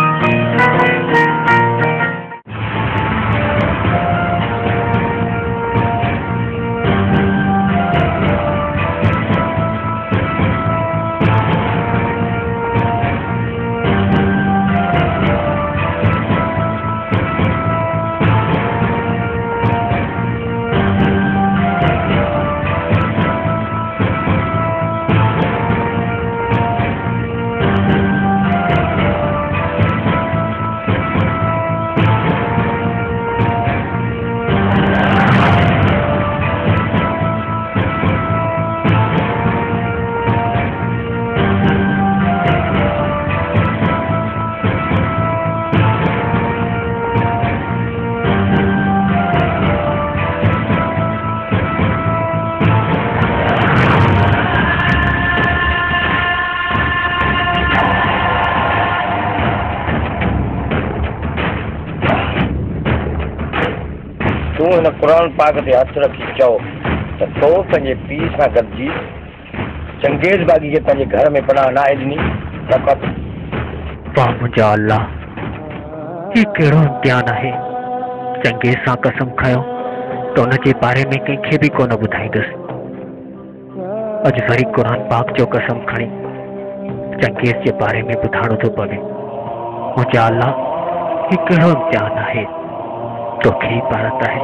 तूं हिन क़ुरान पाक ते हथ रखी चओ त तो पंहिंजे पीउ सां गॾिजी चंगेज़ बाग़ी खे पंहिंजे घर में पनाह न आहे ॾिनी।
वाह मुंहिंजा अल्लाह, ही कहिड़ो इम्तिहान आहे। चंगेज़ सां कसम खयो त हुन जे बारे में कंहिंखे बि कोन ॿुधाईंदुसि। अॼु वरी क़ुरान पाक जो कसम खणी चंगेज़ जे बारे में ॿुधाइणो थो पवे। मुंहिंजा अल्लाह, ही कहिड़ो इम्तिहान आहे, तोखे ही पारत आहे।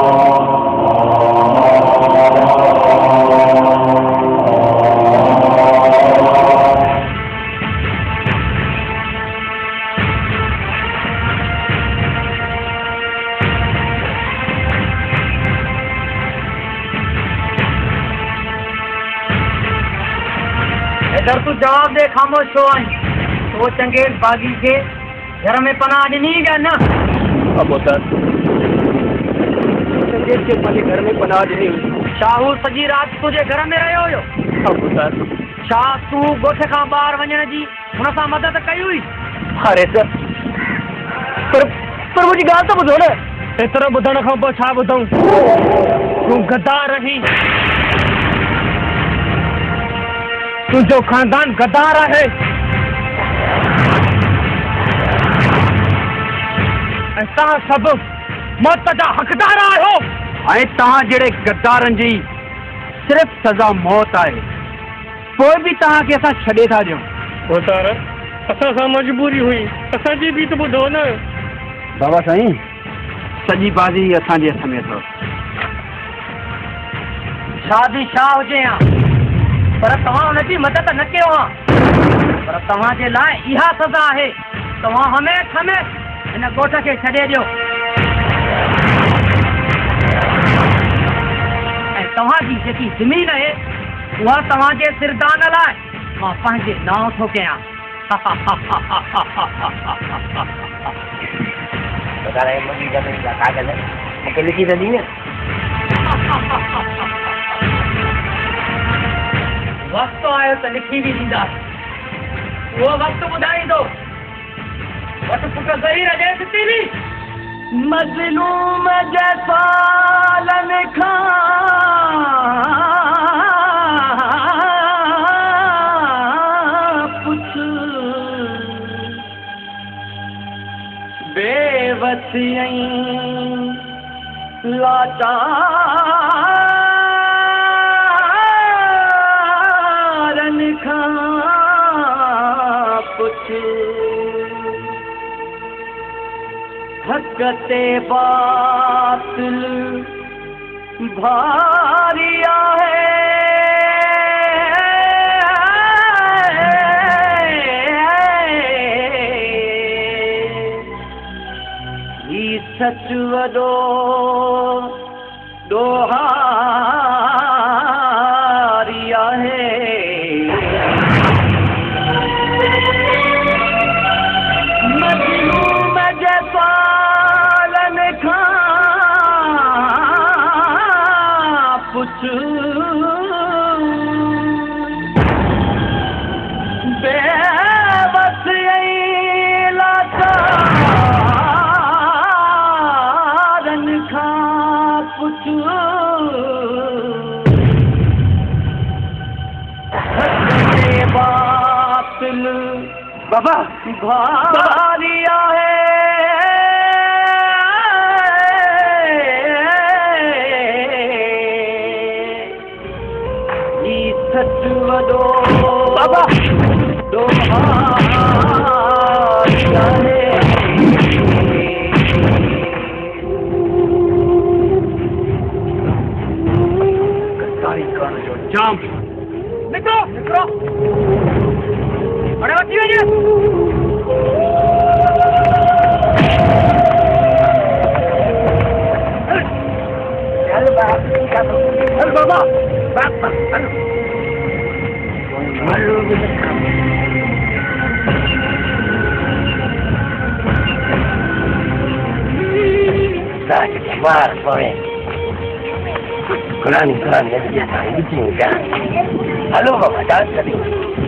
हैदर तू जवाब दे, खामोश छो आहीं? तो चंगेज़ बाग़ी के घर में पनाह ॾिनी या न? अबो सर चंगेज़ के पंहिंजे घर में पनाह ॾिनी हुई। छा हू सॼी राति तुंहिंजे घर में रहियो हुयो? अबो सर छा तूं ॻोठ खां ॿाहिरि वञण जी हुन सां मदद कई हुई? अरे सर पर पर मुंहिंजी ॻाल्हि त ॿुधो न। एतिरो ॿुधण खां पोइ छा ॿुधूं? तूं गद्दार आहीं, तुंहिंजो ख़ानदान गद्दार आहे ऐं तव्हां सभु मौत जा हक़दार आहियो।
ऐं तव्हां जहिड़े गद्दारनि जी सिर्फ़ सज़ा मौत आहे, पोइ बि तव्हांखे असां छॾे था ॾियूं।
उतार असां सां मजबूरी हुई, असांजी बि त ॿुधो न।
बाबा साईं, सॼी बाज़ी असांजे हथ में अथव।
शादी छा हुजे हा, पर तव्हां हुनजी मदद न कयो हा। पर तव्हांजे लाइ इहा सज़ा आहे, तव्हां हमेशह हमेशह हिन ॻोठ खे छॾे ॾियो ऐं तव्हांजी जेकी ज़मीन आहे उहा तव्हांजे सिरदान लाइ मां पंहिंजे नाव थो कयां।
मूंखे लिखी वेंदी न।
वक़्तु आयो त लिखी बि ॾींदासीं, उहो वक़्तु ॿुधाईंदो। वट पुट ज़हीर जे सिटी बि मज़लूम जैसा लन खां पुछ बेवसी लाचारन खां पुछ हक़ ते बातिल भारी आहे ही सच वॾो ॾोहारी आहे। मज़लूम जैसा पुछ बेवस
बाबा
भालिया है ई सच वडो बाबा दो भालिया है कतारी करण जो जाम निकलो निकलो अरे बच्ची है हेलो बाबा बाबा hello Sakit kemar, boy. Kurang kurang jadi biasa ini juga. Halo, bapak jangan sedih.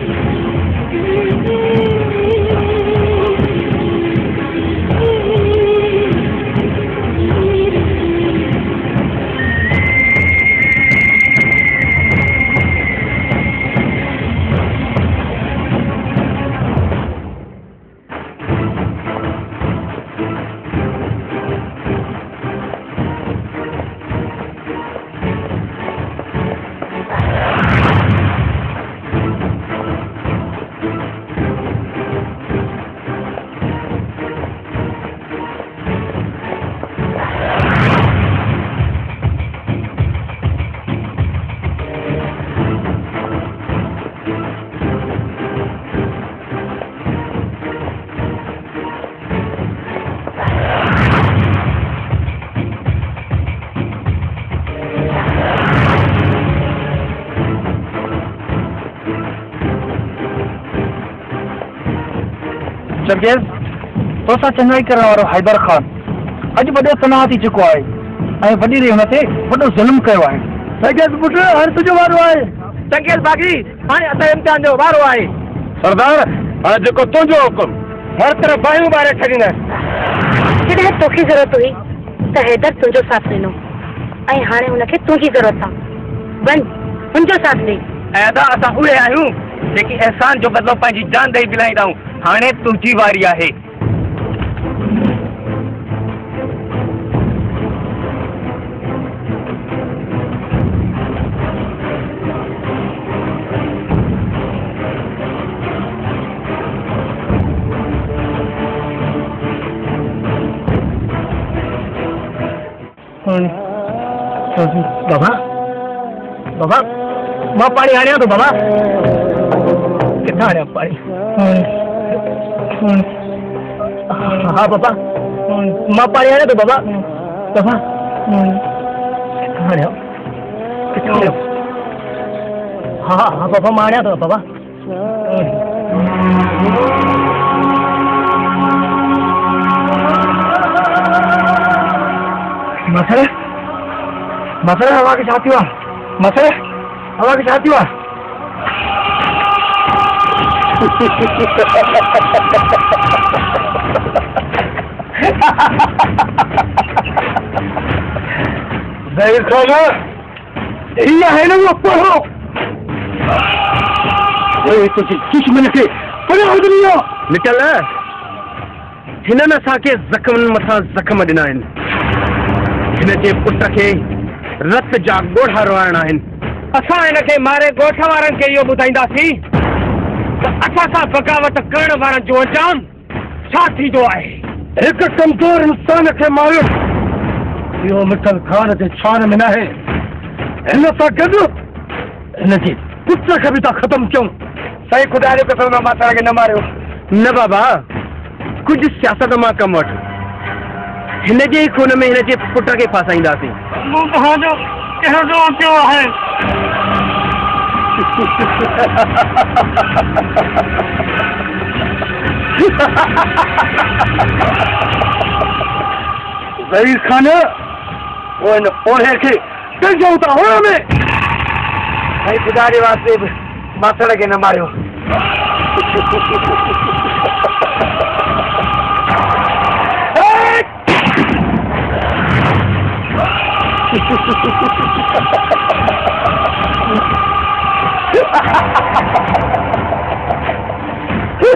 चंगेज़ तोसां चङाई करण वारो हैदर ख़ान अॼु वॾो तनाव थी चुको आहे ऐं वॾी रे हुन ते वॾो ज़ुल्म कयो आहे। चंगेज़ पुट हाणे तुंहिंजो वारो आहे। चंगेज़ बागी हाणे असांजे इम्तिहान जो वारो आहे। सरदार हाणे जेको तुंहिंजो हुकुम हर तरफ़ बाहियूं ॿारे छॾींदा।
जॾहिं तोखे ज़रूरत हुई त हैदर तुंहिंजो साथ ॾिनो ऐं हाणे हुनखे तुंहिंजी ज़रूरत आहे। वञ मुंहिंजो साथ ॾे।
ऐदा असां उहे आहियूं जेकी एहसान जो बदिलो पंहिंजी जान ॾेई बिलाईंदा आहियूं। हाणे तुंहिंजी वारी आहे।
बाबा बाबा मां पाणी आणियां थो बाबा। किथां आणियां पाणी? हाँ बाबा मां पाणी आणियां थो बाबा। बाबा किथां आणियां किथां आणियां? हाँ हाँ बाबा मां आणियां थो बाबा। मसले मसले हवा के साथ हुआ मसले हवा के साथ हुआ। ज़हीर खान ये है ना वो पढ़ो ये तुझे दुश्मन के पढ़ो दुनिया निकल हिनन असांखे ज़ख़्मनि मथां ज़ख़्म ॾिना आहिनि। हिन जे पुट खे रत जा ॻोढ़ा रोइणा आहिनि। असां हिनखे मारे ॻोठ वारनि खे इहो ॿुधाईंदासीं त असां सां बग़ावत करण वारनि जो अंजाम छा थींदो आहे। हिकु कमज़ोर इंसान खे मारियो इहो मिठल खान जे शान में न आहे। हिन सां गॾु हिन जे पुट खे बि था ख़तमु कयूं। साईं ख़ुदा जो कसम मां माता खे न मारियो। न बाबा कुझु सियासत मां कमु वठि। हिन जे ई खून में हिन जे पुट खे फासाईंदासीं। ज़हीर खान वो इन पोहे खे ॾिजो था हुन में। साईं ख़ुदा जे वास्ते बि मासड़ खे न मारियो।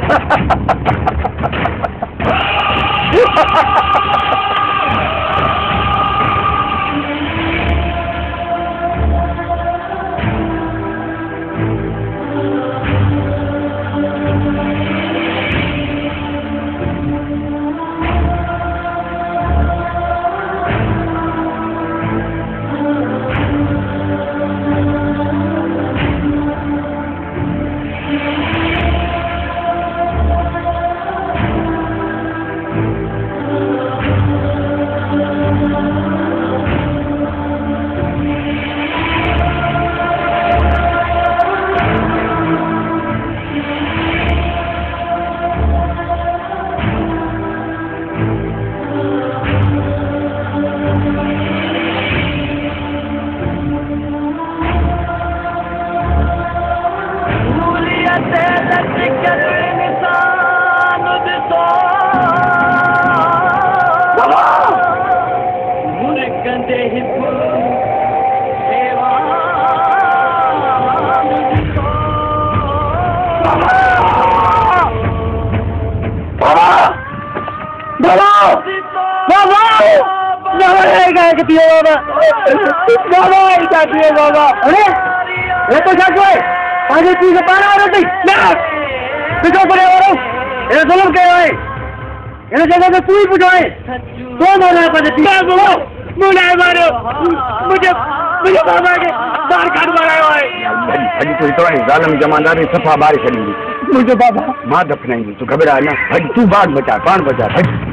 बाबा अरे ये तो क्या है आगे पीछे पाना आ रही ना पीछे पड़े हो ये जुल्म के है ये जगह पे तू ही बुझाए तो मारा पर क्या बोलो मुझे मारो मुझे मुझे बाबा के बाहर काट मारा है अजी तो इतना जालिम जमानदारी सफा बारिश चलेगी मुझे बाबा मां दफनाएंगे तू घबरा ना अजी तू बात बचा पान बचा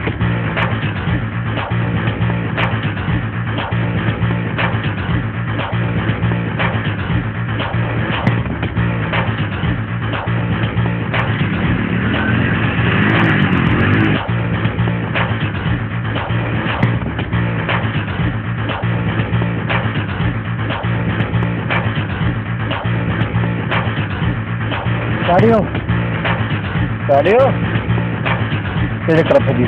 साड़ियों साड़ियों तेरे तरफ होगी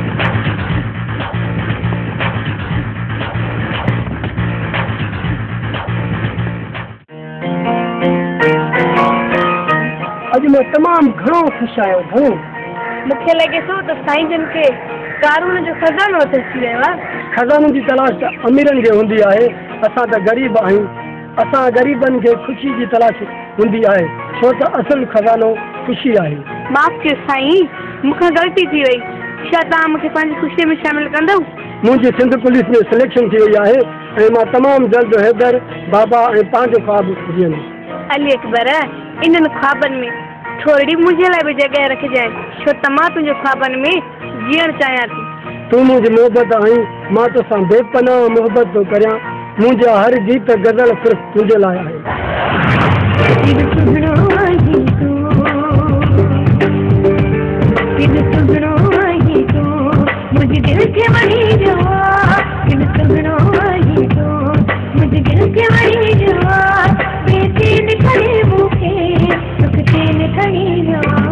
अज मैं तमाम घणो खुश आयो घणो
मुखे लगे सो तो साईं जन के कारून जो खजानो अची वियो आहे
खजानो की तलाश त अमीरन के हुंदी आहे असां त गरीब आहियूं असां गरीबन के खुशी की तलाश हुंदी आहे छो त असल खजानो खुशी आहे
माफ़ कयो साईं मूंखां ग़लती थी वई छा तव्हां मूंखे पंहिंजी ख़ुशीअ में शामिल कंदव
मुंहिंजी सिंध पुलिस में सिलेक्शन थी वई आहे ऐं मां तमामु जल्द हैदर बाबा ऐं पंहिंजो ख्वाब जीअंदुसि
अली अकबर इन्हनि ख्वाबनि में थोरी मुंहिंजे लाइ बि जॻह रखजांइ छो त मां तुंहिंजे ख्वाबनि में जीअण चाहियां थी
तूं मुंहिंजी मोहबत आहीं मां तोसां बेपनाह मोहबत थो करियां मुंहिंजा हर गीत गज़ल सिर्फ़ तुंहिंजे लाइ आहे
मुझे दिल के वही जवाब दिल सुनो वही तो मुझे दिल के वही जवाब बेचैन खड़े मुखे सुख चैन खड़ी जवाब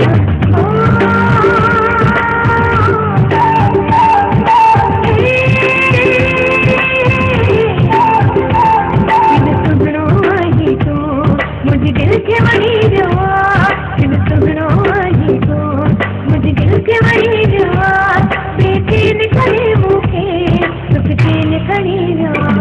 मुझे दिल के वही जवाब दिल सुनो वही तो मुझे दिल के वही जवाब बेचैन खड़े मुखे सुख चैन खड़ी जवाब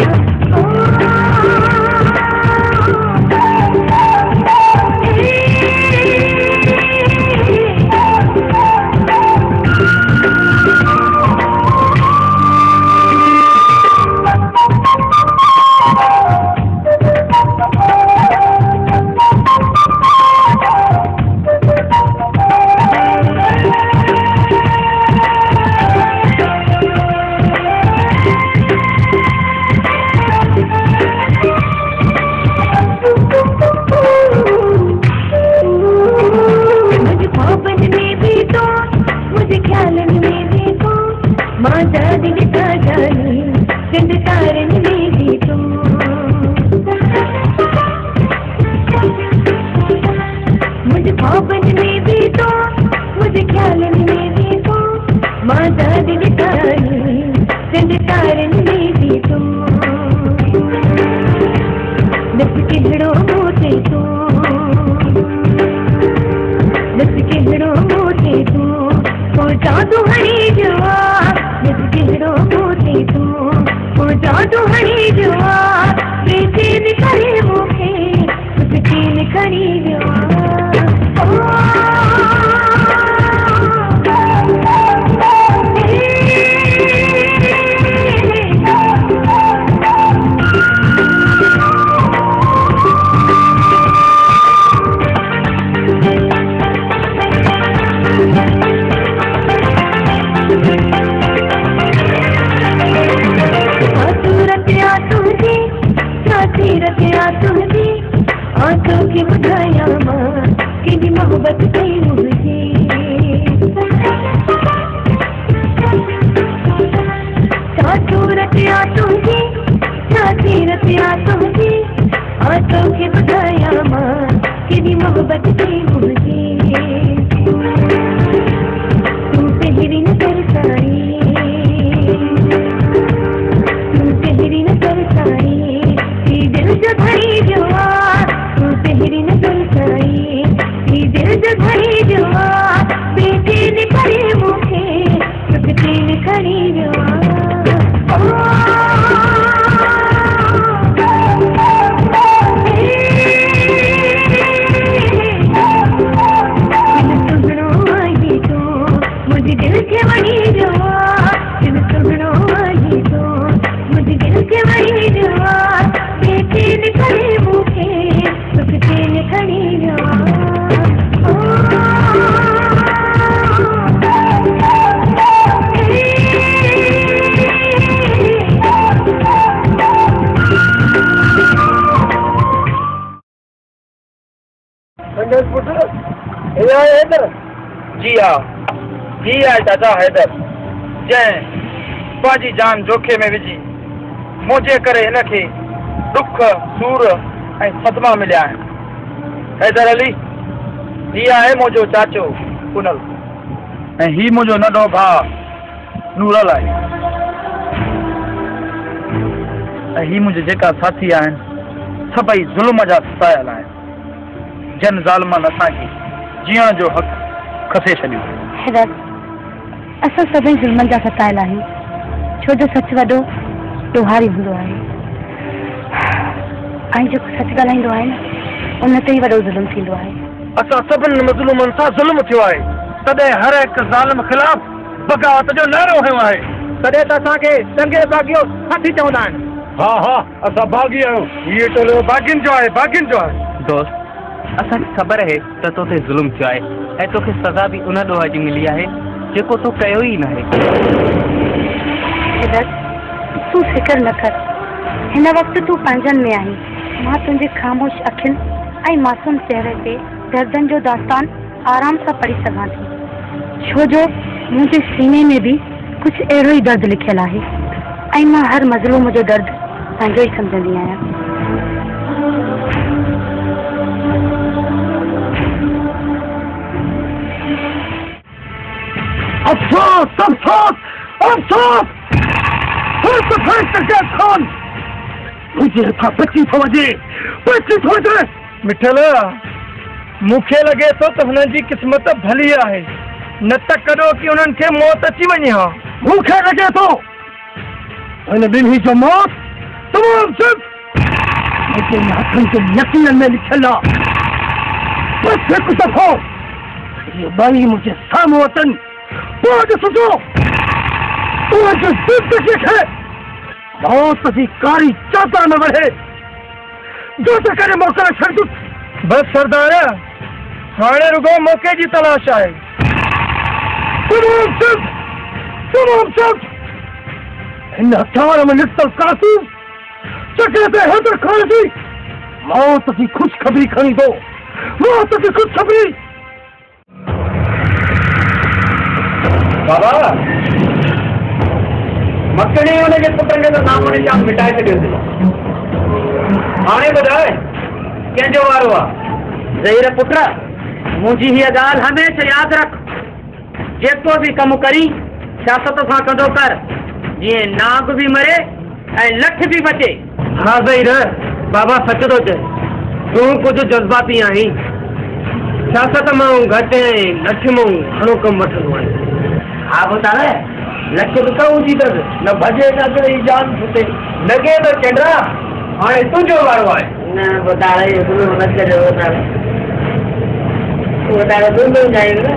मुझे ख्वाबन में भी तो मुझे ख्यालन में भी तो माँ दादी निकाली चंद तारन में भी तो नस के घड़ों मोते तो नस चेहरों मोटे तू हो जादू हरी जुआ मुझ चेहरों मोटे तू हो जादू हरी जुआ बेचैन करे मुखे बेचैन करी जुआ आंखों की बुझाया माँ कि मोहब्बत कई मुझे साथों रतिया तुझे साथी रतिया तुझे आंखों की बुझाया माँ कि मोहब्बत कई मुझे तू तेरी नजर साई तू तेरी नजर साई दिल जो भरी जुआ तेरी नजर साई दिल जो भरी जुआ बेचैन करे मुखे बेचैन करी जुआ मुझे दिल के वही जुआ दिल सुनो आई तो मुझे दिल के वही जुआ बेचैन करे मुखे बेचैन खड़ी जुआ
जी हाँ जी आहे दादा हैदर जंहिं पंहिंजी जान जोखे में विझी मुंहिंजे करे हिनखे दुख सूर ऐं सदमा मिलिया आहिनि हैदर अली हीअ आहे मुंहिंजो चाचो कुनल ऐं हीउ मुंहिंजो नंढो भाउ नूरल आहे ऐं हीउ मुंहिंजा जेका साथी आहिनि सभई ज़ुल्म जा सतायल आहिनि जन ज़ालिमनि असांखे जीअण जो हक़ खसे छॾियो
हैदर असां सभई ज़ुल्मनि जा सतायल आहियूं छो जो सच वॾो ॾोहारी हूंदो आहे ऐं जेको सच ॻाल्हाईंदो आहे न उन ते ई वॾो ज़ुल्म थींदो आहे
असां सभिनी मज़लूमनि सां ज़ुल्म थियो आहे तॾहिं हर हिकु ज़ालिम ख़िलाफ़ बग़ावत जो नारो हयो आहे तॾहिं त असांखे चङे बाग़ियो साथी चवंदा आहिनि हा हा असां बाग़ी आहियूं इहो टोलो बाग़ियुनि जो आहे बाग़ियुनि जो आहे
दोस्त असांखे ख़बर आहे त तोते ज़ुल्म थियो आहे ऐं तोखे सज़ा बि उन ॾोह जी मिली आहे जेको तूं कयो ई न आहे
तूं फिकर न कर हिन वक़्तु तूं पंहिंजनि में आहीं मां तुंहिंजे ख़ामोश अखियुनि ऐं मासूम चेहरे ते दर्दनि जो दास्तान आराम सां पढ़ी सघां थी छो जो मुंहिंजे सीने में बि कुझु अहिड़ो ई दर्द लिखियलु आहे ऐं मां हर मज़लूम जो दर्द पंहिंजो ई सम्झंदी आहियां
अफ़सोस अफ़सोस अफ़सोस हर सफाई करके खान मुझे था बची थो वजे बची थो वजे मिठल मूंखे लॻे थो त हुननि जी क़िस्मत भली आहे न त कॾो की उन्हनि खे मौत अची वञे हा मूंखे लॻे थो हिन ॿिन्ही जो मौत तमामु सिर्फ़ मुंहिंजे हथनि जे यकीन में लिखियलु आहे बसि हिकु दफ़ो इहे ॿई मुंहिंजे साम्हूं अचनि पोइ ॾिसजो उनजे ज़िंदगी खे मौत जी कारी चादर में वढ़े जो त करे मोकिले छॾियुसि बसि सरदार हाणे रुगो मौक़े जी तलाश आहे तमामु सिर्फ़ तमामु सिर्फ़ हिन हथियार में निकतल कारतूस चके ते हैदर खान जी मौत जी ख़ुशख़बरी खणी दो मौत जी ख़ुशख़बरी बाबा मकड़ी हुनजे पुटनि जो त नामो निशान मिटाए छॾियो हाणे ॿुधाए कंहिंजो वारो आहे ज़हीर पुट मुंहिंजी हीअ ॻाल्हि हमेशह यादि रख जेको बि कमु करी सियासत सां कंदो कर जीअं नाग बि मरे ऐं लठ बि बचे हा ज़हीर बाबा सच थो चए तूं कुझु जज़्बाती आहीं
सियासत मां घटि लठ मां घणो कमु वठंदो आहियां।
हा ॿुधाए लख रुपया हुजी अथसि न भॼे न करे जान छुटे लॻे त चंडा
हाणे तुंहिंजो वारो आहे।
न ॿुधाए न करियो ॿुधाए ॿुधाए तुंहिंजो जाएगा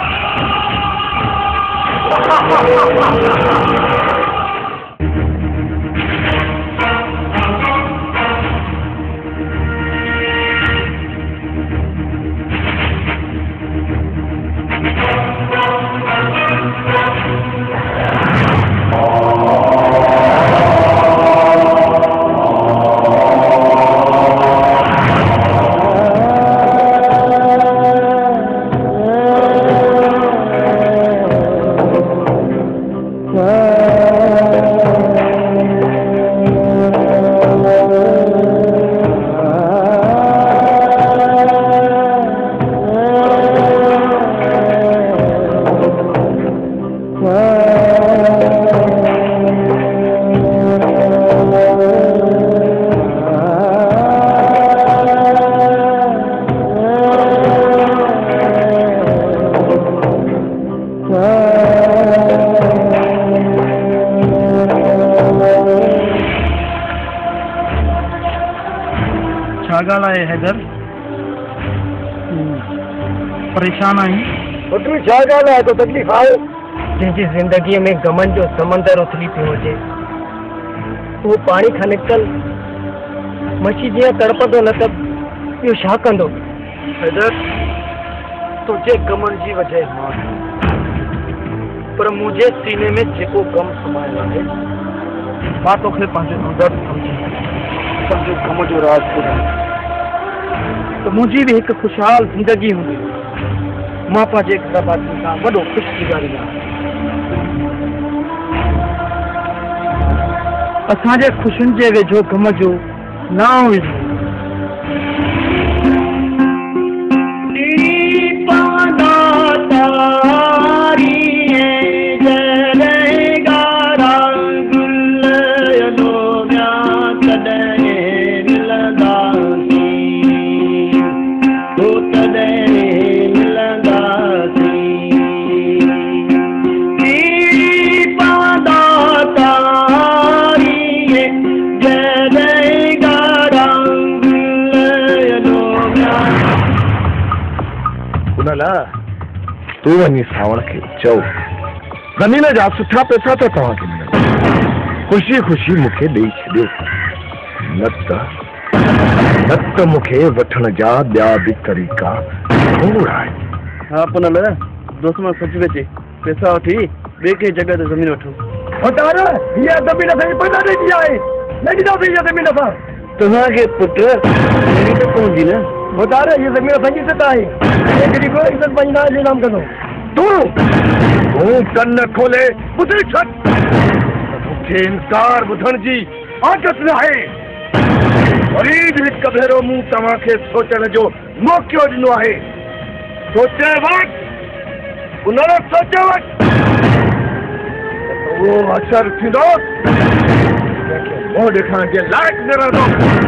है हैदर परेशान आई
पुत्र छा ॻाल्हि आहे तो तकलीफ़ आहे
जंहिंजी ज़िंदगीअ में गमन जो समंदर उथली पियो हुजे उहो पाणी खां निकतल मच्छी जीअं तड़पंदो न त ॿियो छा कंदो।
हैदर तुझे गमन जी वजह मां पर मुझे सीने में जेको गम समायल आहे मां तोखे पंहिंजो हमदर्द समझी सम्झो गम जो राज ॿुधायो तो मुझी भी एक खुशहाल जिंदगी हूंदी मां पंहिंजे घर वारनि सां वॾो ख़ुशि गुज़ारींदा असांजे ख़ुशियुनि जे वेझो गम जो नाम विझो
तू वञी सावण खे चओ ज़मीन जा सुठा पैसा त तव्हांखे मिलंदा ख़ुशी ख़ुशी मूंखे ॾेई छॾियो न त न त मूंखे वठण जा ॿिया बि तरीक़ा खोड़ आहिनि।
हाँ पुनल दोस्त मां सच बेचे पैसा वठी ॿिए कंहिं जॻह ते ज़मीन वठूं
होतार हीअ ज़मीन असांजी पैसा ॾेई आहे न ॾींदासीं हीअ ज़मीन असां
तव्हांखे पुट अहिड़ी त पवंदी न
होतार हीअ ज़मीन असांजी इज़त आहे जॾहिं कोई इज़त पंहिंजी नाले जो नाम कंदो
तूं तूं कन खोले ॿुधी छॾ मूंखे इनकार ॿुधण जी आदत न आहे वरी बि हिकु भेरो मूं तव्हांखे सोचण जो मौक़ो ॾिनो आहे सोचे वटि उन सोचे वटि उहो असरु थींदो जंहिंखे मुंहुं ॾेखारण जे लाइक़ु न रहंदो।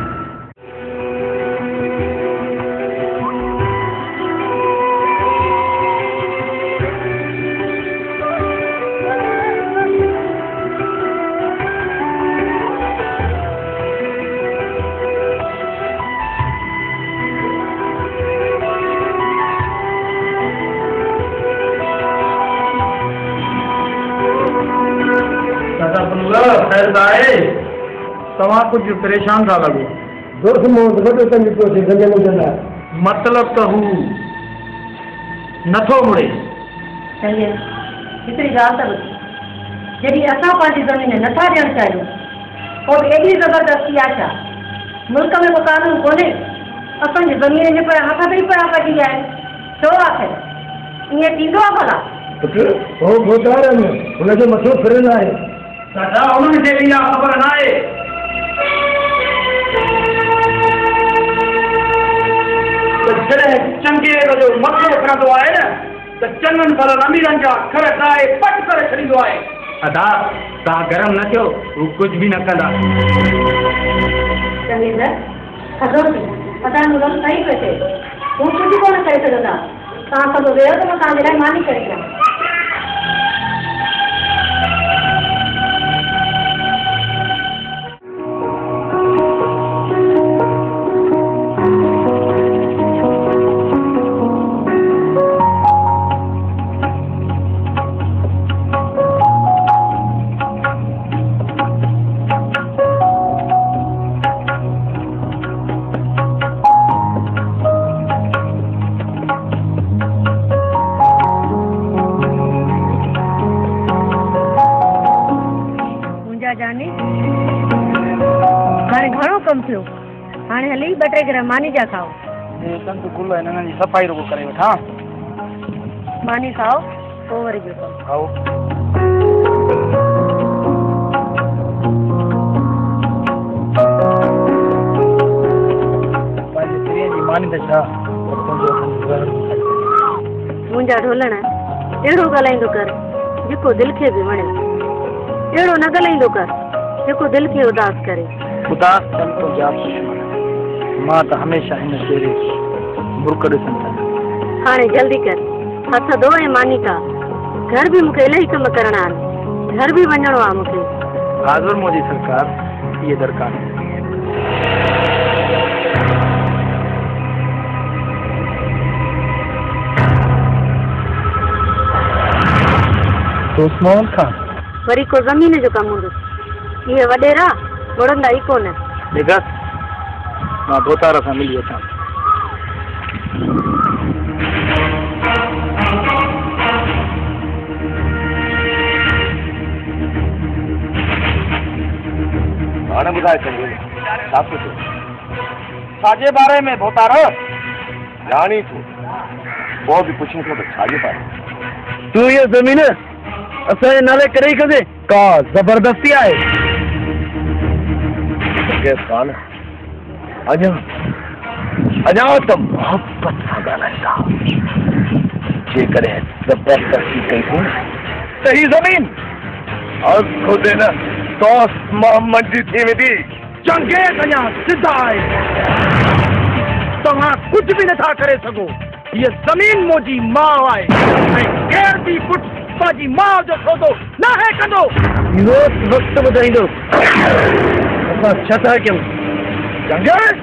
तव्हां कुझु परेशान था लॻो
दोस्त मोहम्मद वॾो तंग पियो थिए गंजे मुंहिंजे लाइ
मतिलब त हू नथो मुड़े
संजय हिकिड़ी ॻाल्हि त ॿुध जॾहिं असां पंहिंजी ज़मीन नथा ॾियणु चाहियूं पोइ बि एॾी ज़बरदस्ती आहे छा मुल्क में को कानून कोन्हे असांजी ज़मीन जे पर हथ बि पिया कढी आहिनि छो आख़िर ईअं थींदो आहे भला
पुटु हो गोदार में हुनजो मथो फिरंदो आहे
दादा उन्हनि खे इहा ख़बर न आहे त जॾहिं चङे जो मथो फिरंदो आहे न त चङनि भलनि अमीरनि जा घर ठाहे पट करे छॾींदो आहे। अदा तव्हां गरम न थियो हू कुझु बि न कंदा।
चङे त थधो थी अदा मुल्क सही पियो थिए तूं कुझु कोन करे सघंदा तव्हां सभु वेहो त मां तव्हांजे लाइ मानी करे ॾियां हाणे हली ॿ टे ग्राम मानी जा खाओ
संत गुल हिननि जी सफ़ाई रुगो करे वठा
मानी खाओ पोइ वरी ॿियो कमु
खाओ मानी त छा
मुंहिंजा ढोलण अहिड़ो ॻाल्हाईंदो कर जेको दिलि खे बि वणे अहिड़ो न ॻाल्हाईंदो कर जेको दिलि खे उदास करे
उदास थियनि तो जाप दुश्मन मां त हमेशह हिन शेरे बुर्क ॾिसनि था
हाणे जल्दी कर हथ धो ऐं मानी खा घर बि मूंखे इलाही कम करणा आहिनि घर बि वञिणो आहे मूंखे
हाज़ुर मोदी सरकार इहे दरकार दोस्त मोहम्मद खान
वरी को ज़मीन जो कमु हूंदो इहे वॾेरा वणंदा ई कोन
ॾिगस मां धोतारा सां मिली अचां
हाणे ॿुधाए चङो छा थो थियो
छाजे बारे में धोतारा
ॼाणी थो पोइ बि पुछे थो त छाजे बारे
तूं इहा ज़मीन असांजे नाले करे ई कंदे का ज़बरदस्ती आहे
खान अञा अञा त मोहब्बत सां ॻाल्हाईंदा जेकॾहिं ज़बरदस्ती कई त ही ज़मीन खुदि न दोस्त मोहम्मद जी थी वेंदी
चंगेज़ अञा सिधा आहे तव्हां कुझु बि नथा करे सघो हीअ ज़मीन मुंहिंजी माउ आहे ऐं केर बि पुटु पंहिंजी माउ जो सौदो न आहे कंदो इहो वक़्तु ॿुधाईंदो असां छा था कयूं चंगेज़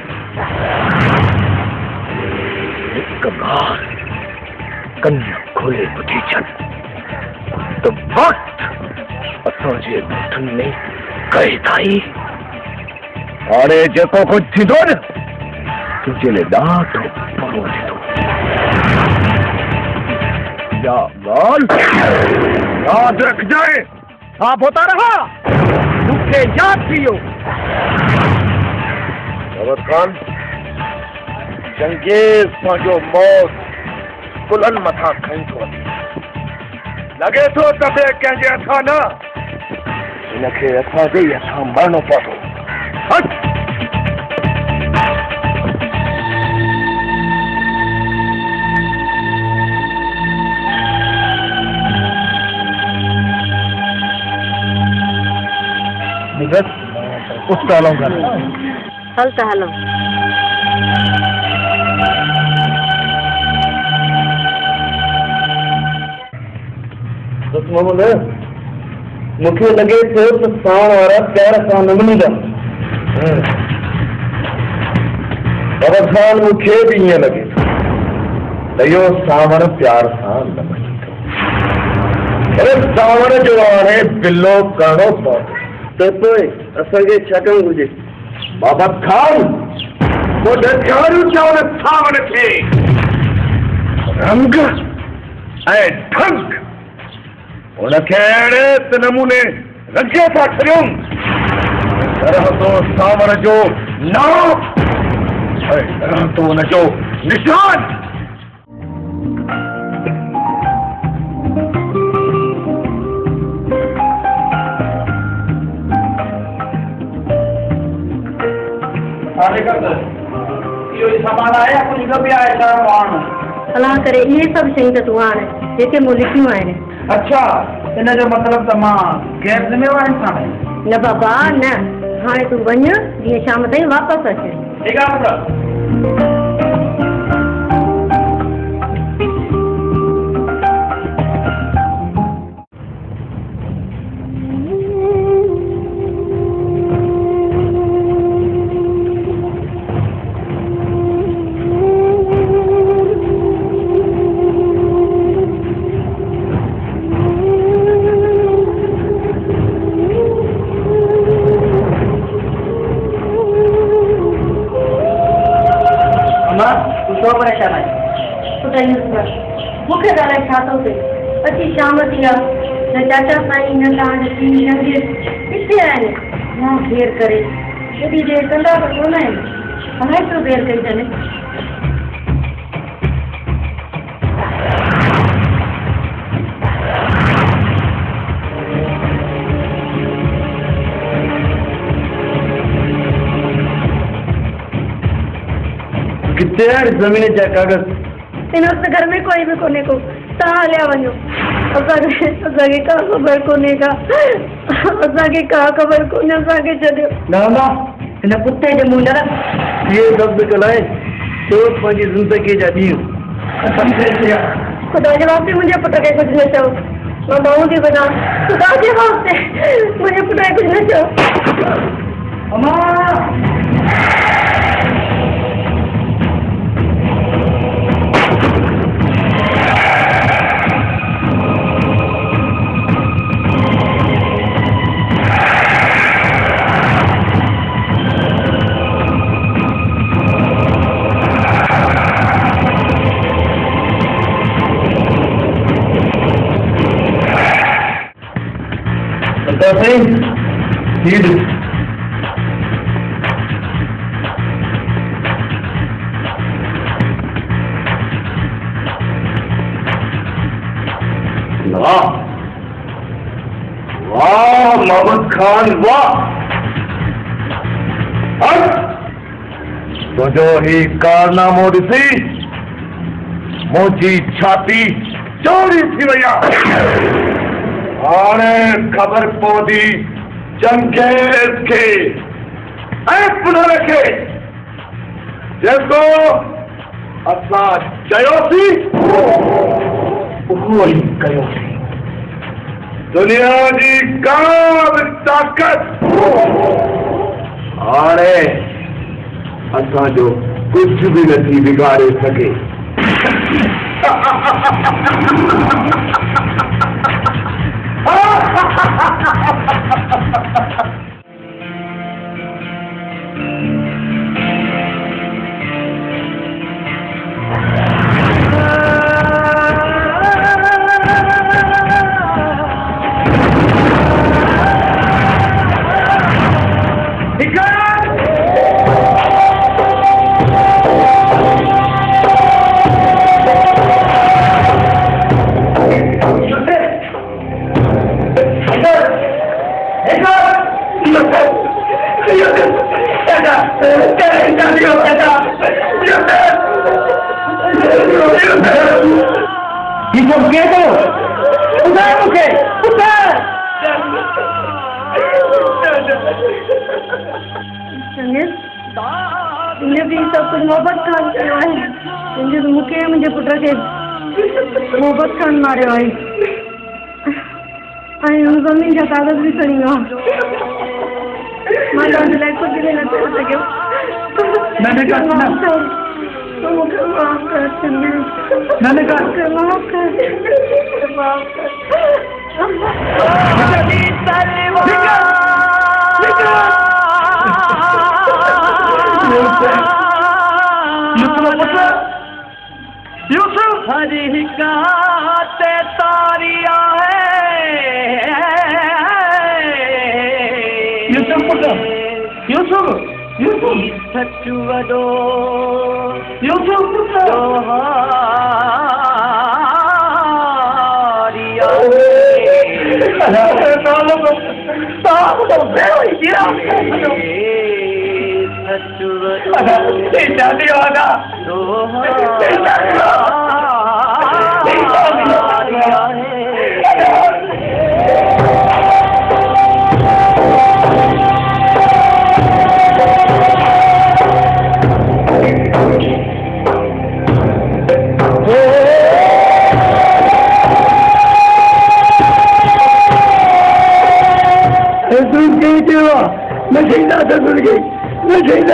हिकु बार कन खोले ॿुधी छॾ त वक़्तु असांजे ॻोठनि में कई ताई हाणे जेको कुझु थींदो न तुंहिंजे लाइ ॾाढो बुरो थींदो या ॻाल्हि यादि रखजांइ
हा पोता रहा मूंखे यादि थी वियो
अवध खान चंगेज़ पंहिंजो मौत कुलनि मथां खणी थो वञे लॻे थो त ॿिए कंहिंजे हथां न हिनखे असांजे ई हथां मरणो पवंदो हट
उस हलूं घर
हल त हलो
मोहम्मद मूंखे लॻे थो त साण वारा प्यार सां न मिलंदा पर खान मूंखे बि ईअं लॻे थो त इहो सावण प्यार सां न मिलंदो पर सावण जो हाणे बिलो करणो पवंदो त पोइ असांखे छा करणु घुरिजे बाबा खान पोइ ॾेखारियूं था हुन सावण खे रंग ऐं ढंग उनखे अहिड़े नमूने रंगे था छॾियूं रहंदो सावण जो नाम ऐं रहंदो हुनजो निशान
सामान आया कुछ भी आया
सलाह करे इहे सभु शयूं त तूं आणे जेके मूं लिखियूं आहिनि
अच्छा इन जो मतिलब त मां गैर ज़िम्मेवार इंसान आहियां
न बाबा न हाणे तूं वञ जीअं शाम ताईं वापसि अचे
ठीकु आहे पुटु
अम्मा तू छो परेशान आहे?
मूंखे ॻाल्हाए छा थो थिए? अची शाम थी आहे, न चाचा साईं न तव्हांजा पीउ चंगेज़ किथे आहिनि? मां घेर करे एॾी देरि कंदा त कोन आहिनि, हाणे थो देरि कई अथनि।
किथे आहे ज़मीन जा कागज़?
इन वक़्तु घर में कोई बि कोन्हे को, तव्हां हलिया वञो। असांखे असांखे का ख़बर कोन्हे का, असांखे का ख़बर कोन्हे, असांखे छॾियो।
न अम्मा हिन कुते जे मुंहुं न रख।
ये लफ़्ज़ कलाए तो पंहिंजी ज़िंदगी जा ॾींहं ख़तम थिए पिया।
ख़ुदा जे वास्ते मुंहिंजे पुट खे कुझु न चओ, मां ॿाहूं थी वञा। ख़ुदा जे वास्ते मुंहिंजे पुट खे कुझु न चओ।
अम्मा
Nothing. Need it. वाह वाह मोहम्मद खान वाह। हट तुझो ही कारनामो ॾिसी मुंहिंजी छाती चौड़ी थी वई आहे। हाणे ख़बर पवंदी चंगेज़ खे ऐं पुनर खे जेको असां चयोसीं उहो ई कयोसीं। दुनिया जी का बि ताक़त हाणे असांजो कुझु बि नथी बिगाड़े सघे।
मोहब्बत खान मारियो आहे ऐं हुन ज़मीन जा कागज़ बि खणी वियो आहे। मां तव्हांजे लाइ कुझु बि न करे सघियो। मूंखे माफ़ कर, मूंखे माफ़ कर चंगेज़, मूंखे माफ़ कर, माफ़ कर। यूसुफ हरी हिकाते तारिया है। यूसुफ पुत्र, यूसुफ, यूसुफ सच्चू वडो, यूसुफ पुत्र हारिया सच्चू वडो शादी वाला मैं जिंदा से सुन गई, मैं जिंदा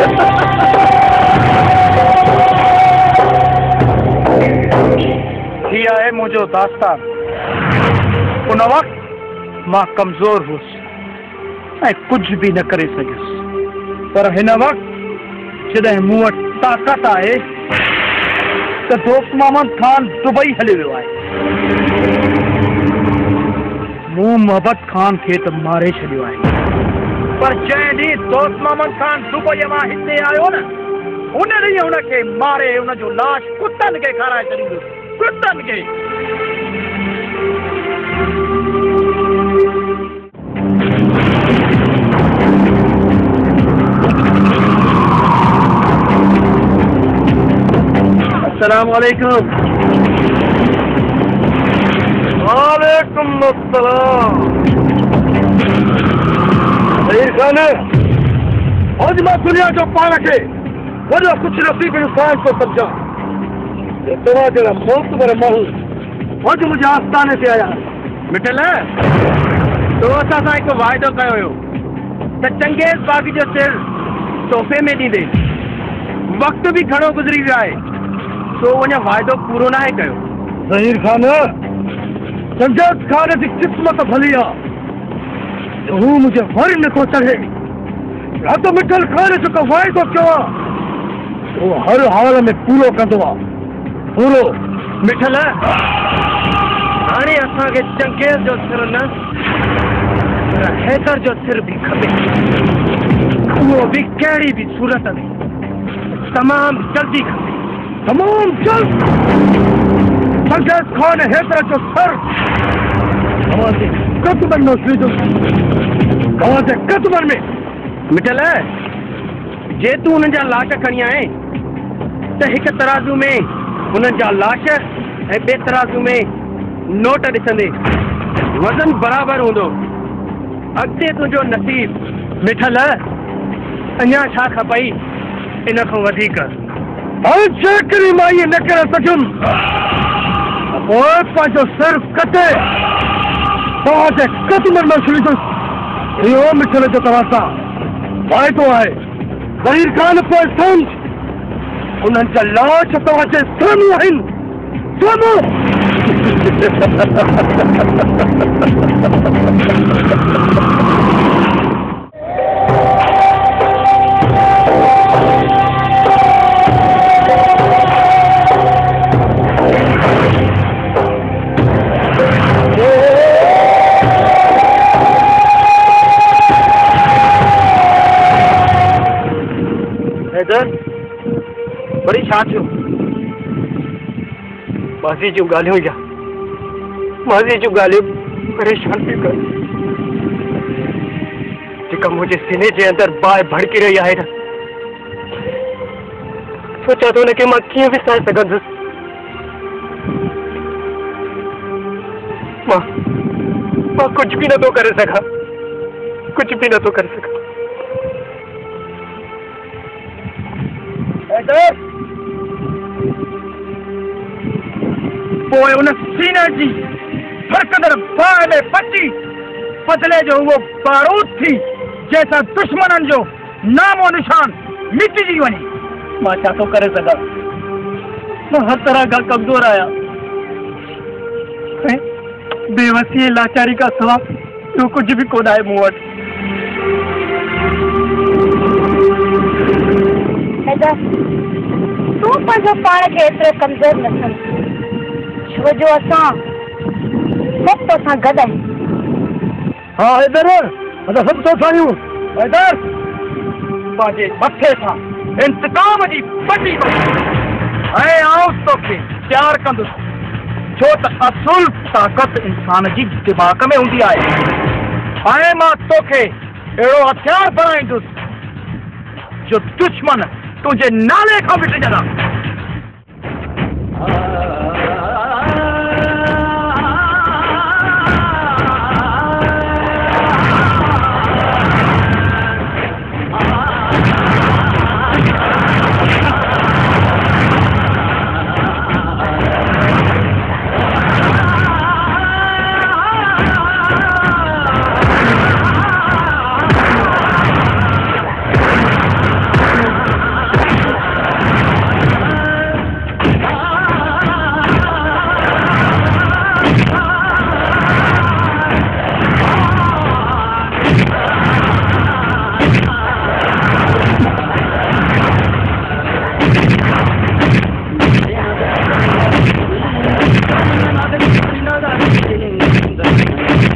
किया है मुझो दास्तान। उन वक्त मां कमज़ोर हुउसि ऐं कुझु बि न करे सघियुसि, पर हिन वक़्तु जॾहिं मूं वटि ताकत आहे त दोस्त मोहम्मद खान दुबई हली वियो आहे। मूं मोहब्बत खान खे त मारे छॾियो आहे, पर जंहिं ॾींहुं दोस्त मोहम्मद खान दुबई मां हिते आयो न, उन ॾींहुं हुनखे मारे हुनजो लाश कुतनि खे खाराए छॾींदुसि, कुतनि खे। अस्सलाम वालेकुम। वालेकुम अस्सलाम। ज़हीर खान, अॼु मां दुनिया जो पाण खे वॾो कुझु नसीब इंसान को सम्झा। तव्हां जहिड़ा मोहतबर माण्हू अॼु मुंहिंजे आस्थाने ते आया। मिठल, तो असां सां हिकु वाइदो कयो हुयो त चंगेज़ बाग़ी जो सिर तोहफ़े में ॾींदे। वक़्तु बि घणो गुज़री वियो आहे, तो अञा वाइदो पूरो नाहे कयो। ज़हीर खान, चंगेज़ खान जी क़िस्मत भली आहे, हू मुझे वरी नथो चढ़े। या तो मिठल खान जेको वाइदो कयो आहे वो हर हाल में पूरो कंदो आहे, पूरो। मिठल, हाणे असांखे चंगेज़ जो सिर न, पर हैदर जो सिर भी खपे, वो भी कहिड़ी भी सूरत में, तमाम जल्दी खपे, तमाम जल्द। चंगेज़ खान हैदर जो सिर तव्हांजे कदमनि में विझो, तव्हांजे कदमनि में। मिठल, जे तूं हुननि जा लाश खणी आए त हिकु तराज़ू में हुननि जा लाश ऐं ॿिए तराज़ू में नोट ॾिसंदे वज़न बराबरि हूंदो। अॻिते तुंहिंजो नसीब। मिठल, अञा छा खपई इन खां वधीक? हाणे जेकॾहिं मां इएं न करे सघियुमि पोइ पंहिंजो सिर कटे तव्हांजे कदमनि में छॾींदुसि। इहो मिठल जो तव्हां सां वाइदो आहे। ज़हीर खान, पोइ सम्झ, उन्हनि जा लाश तव्हांजे साम्हूं आहिनि, साम्हूं। हैदर, बड़ी छा थियो? माज़ी जूं ॻाल्हियूं या माज़ी जूं ॻाल्हियूं परेशान पियूं कनि, जेका मुंहिंजे सीने जे अंदरि बाहि भड़की रही आहे न। सोचां थो हुनखे मां कीअं विसारे सघंदुसि। मां मां कुझु बि नथो करे सघां, कुझु बि नथो करे सघां। पोइ उन सीने जी फड़कंदड़ बाहि में पची बदिले जो उहो बारूद थी जंहिंसां दुश्मननि जो नामो निशान मिटिजी वञे। मां छा थो करे सघां? मां हर तरह खां कमज़ोर आहियां, बेवसी लाचारी खां सवाइ ॿियो कुझु बि कोन आहे मूं वटि।
तूं पंहिंजो पाण खे एतिरो कमज़ोर न समझ, छो जो असां सभु तोसां गॾु आहियूं।
हा हैदर, असां सभु तोसां आहियूं। हैदर, पंहिंजे मथे सां इंतकाम जी पटी ऐं आउं तोखे प्यार कंदुसि, छो त असुल ताक़त इंसान जी दिमाग़ में हूंदी आहे। ऐं मां तोखे अहिड़ो हथियार बणाईंदुसि जो दुश्मन तुझे नाले खां मिटजंदा।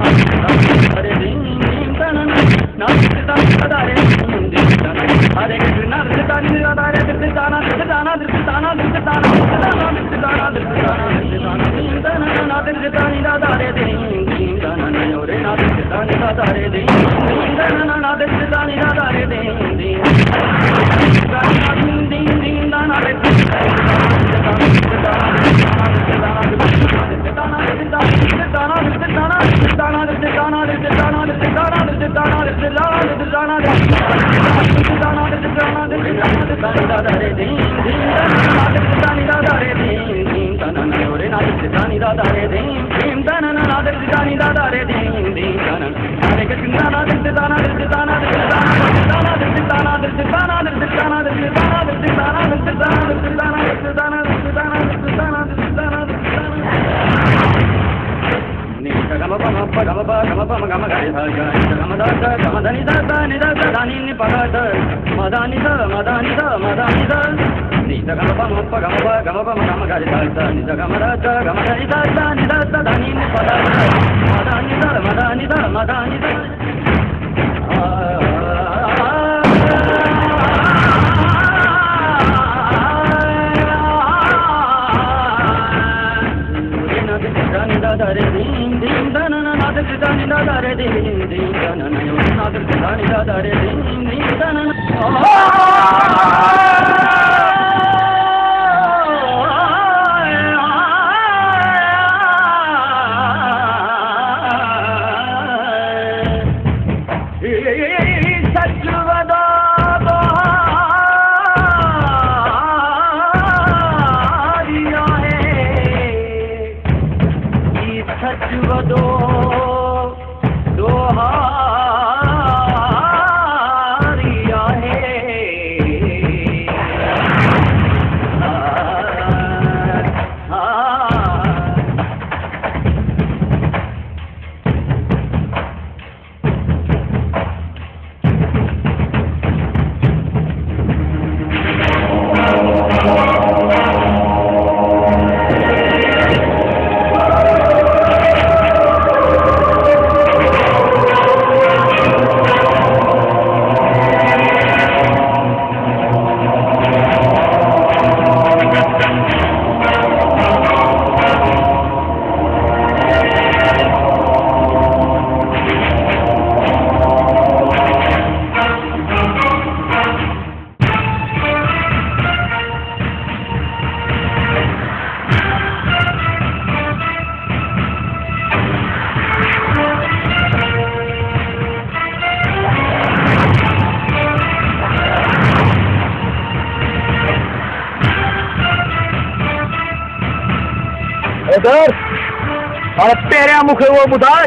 और पहिरियां मूंखे उहो ॿुधाए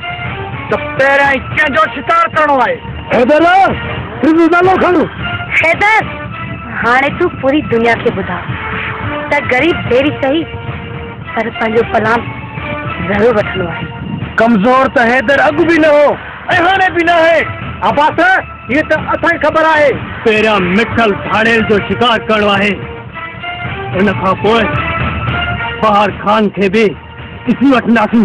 त पहिरियां ई कंहिंजो शिकार करणो आहे।
हैदर नालो खणो।
हैदर हाणे तूं पूरी दुनिया खे ॿुधा त ग़रीब देरी सही पर पंहिंजो प्लान ज़रूरु वठणो आहे।
कमज़ोर त हैदर अॻु बि न हो ऐं हाणे बि न आहे। अब्बास हीअ त असांखे ख़बर आहे।
पहिरियां मिठल भाड़ेल जो शिकार करणो आहे, उन खां पोइ बहार खान खे बि ॾिसी वठंदासीं।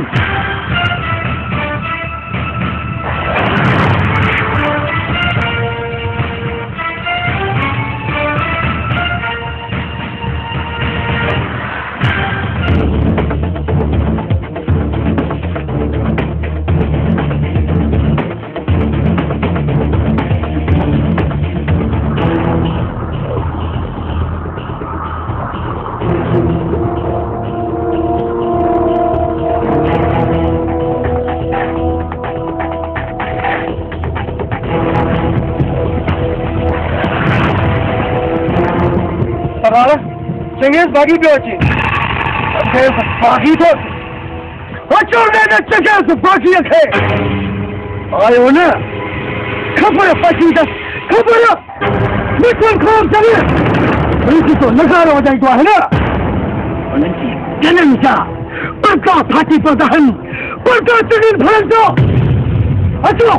चंगेज़ भागी पियो अचे। भागी थो अचो न चंगेज़ भागीअ खे आयो न ख़बर पइजी त ख़बर बिल्कुलु ख़बर चवे बिल्कुलु तो नज़ारो वॼाईंदो आहे न। उन्हनि जी दिलनि जा पड़का फाटी पवंदा आहिनि, पड़का चङी भरनि थो। अचो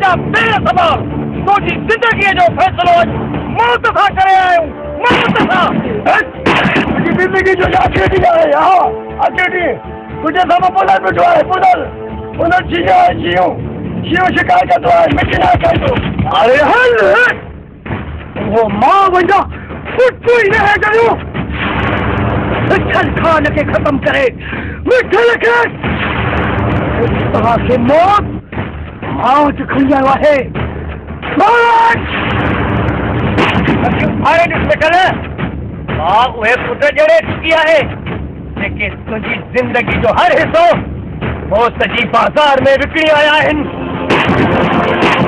तुंहिंजा पेर सभा तुंहिंजी ज़िंदगीअ जो फ़ैसिलो मौत सां करे आहियूं मौत सां
मुंहिंजी ज़िंदगी जो अचे थी आहे हा अचे थी तुंहिंजे साम्हूं पुलर ॿुधो आहे पुलर पुलर जीअं आहे जीअं जीअं शिकायत कंदो आहे मिटी न कंदो
अरे हल वो मां वञा कुझु ई न करियो मिठल खान खे ख़तम करे मिठल खे तव्हांखे मौत मौत खणी आयो आहे अरे मिठल मां उहे पुट जहिड़े चुकी आहे जेके तुंहिंजी ज़िंदगी जो हर हिसो मोस्त जी बाज़ार में विकिणी आया आहिनि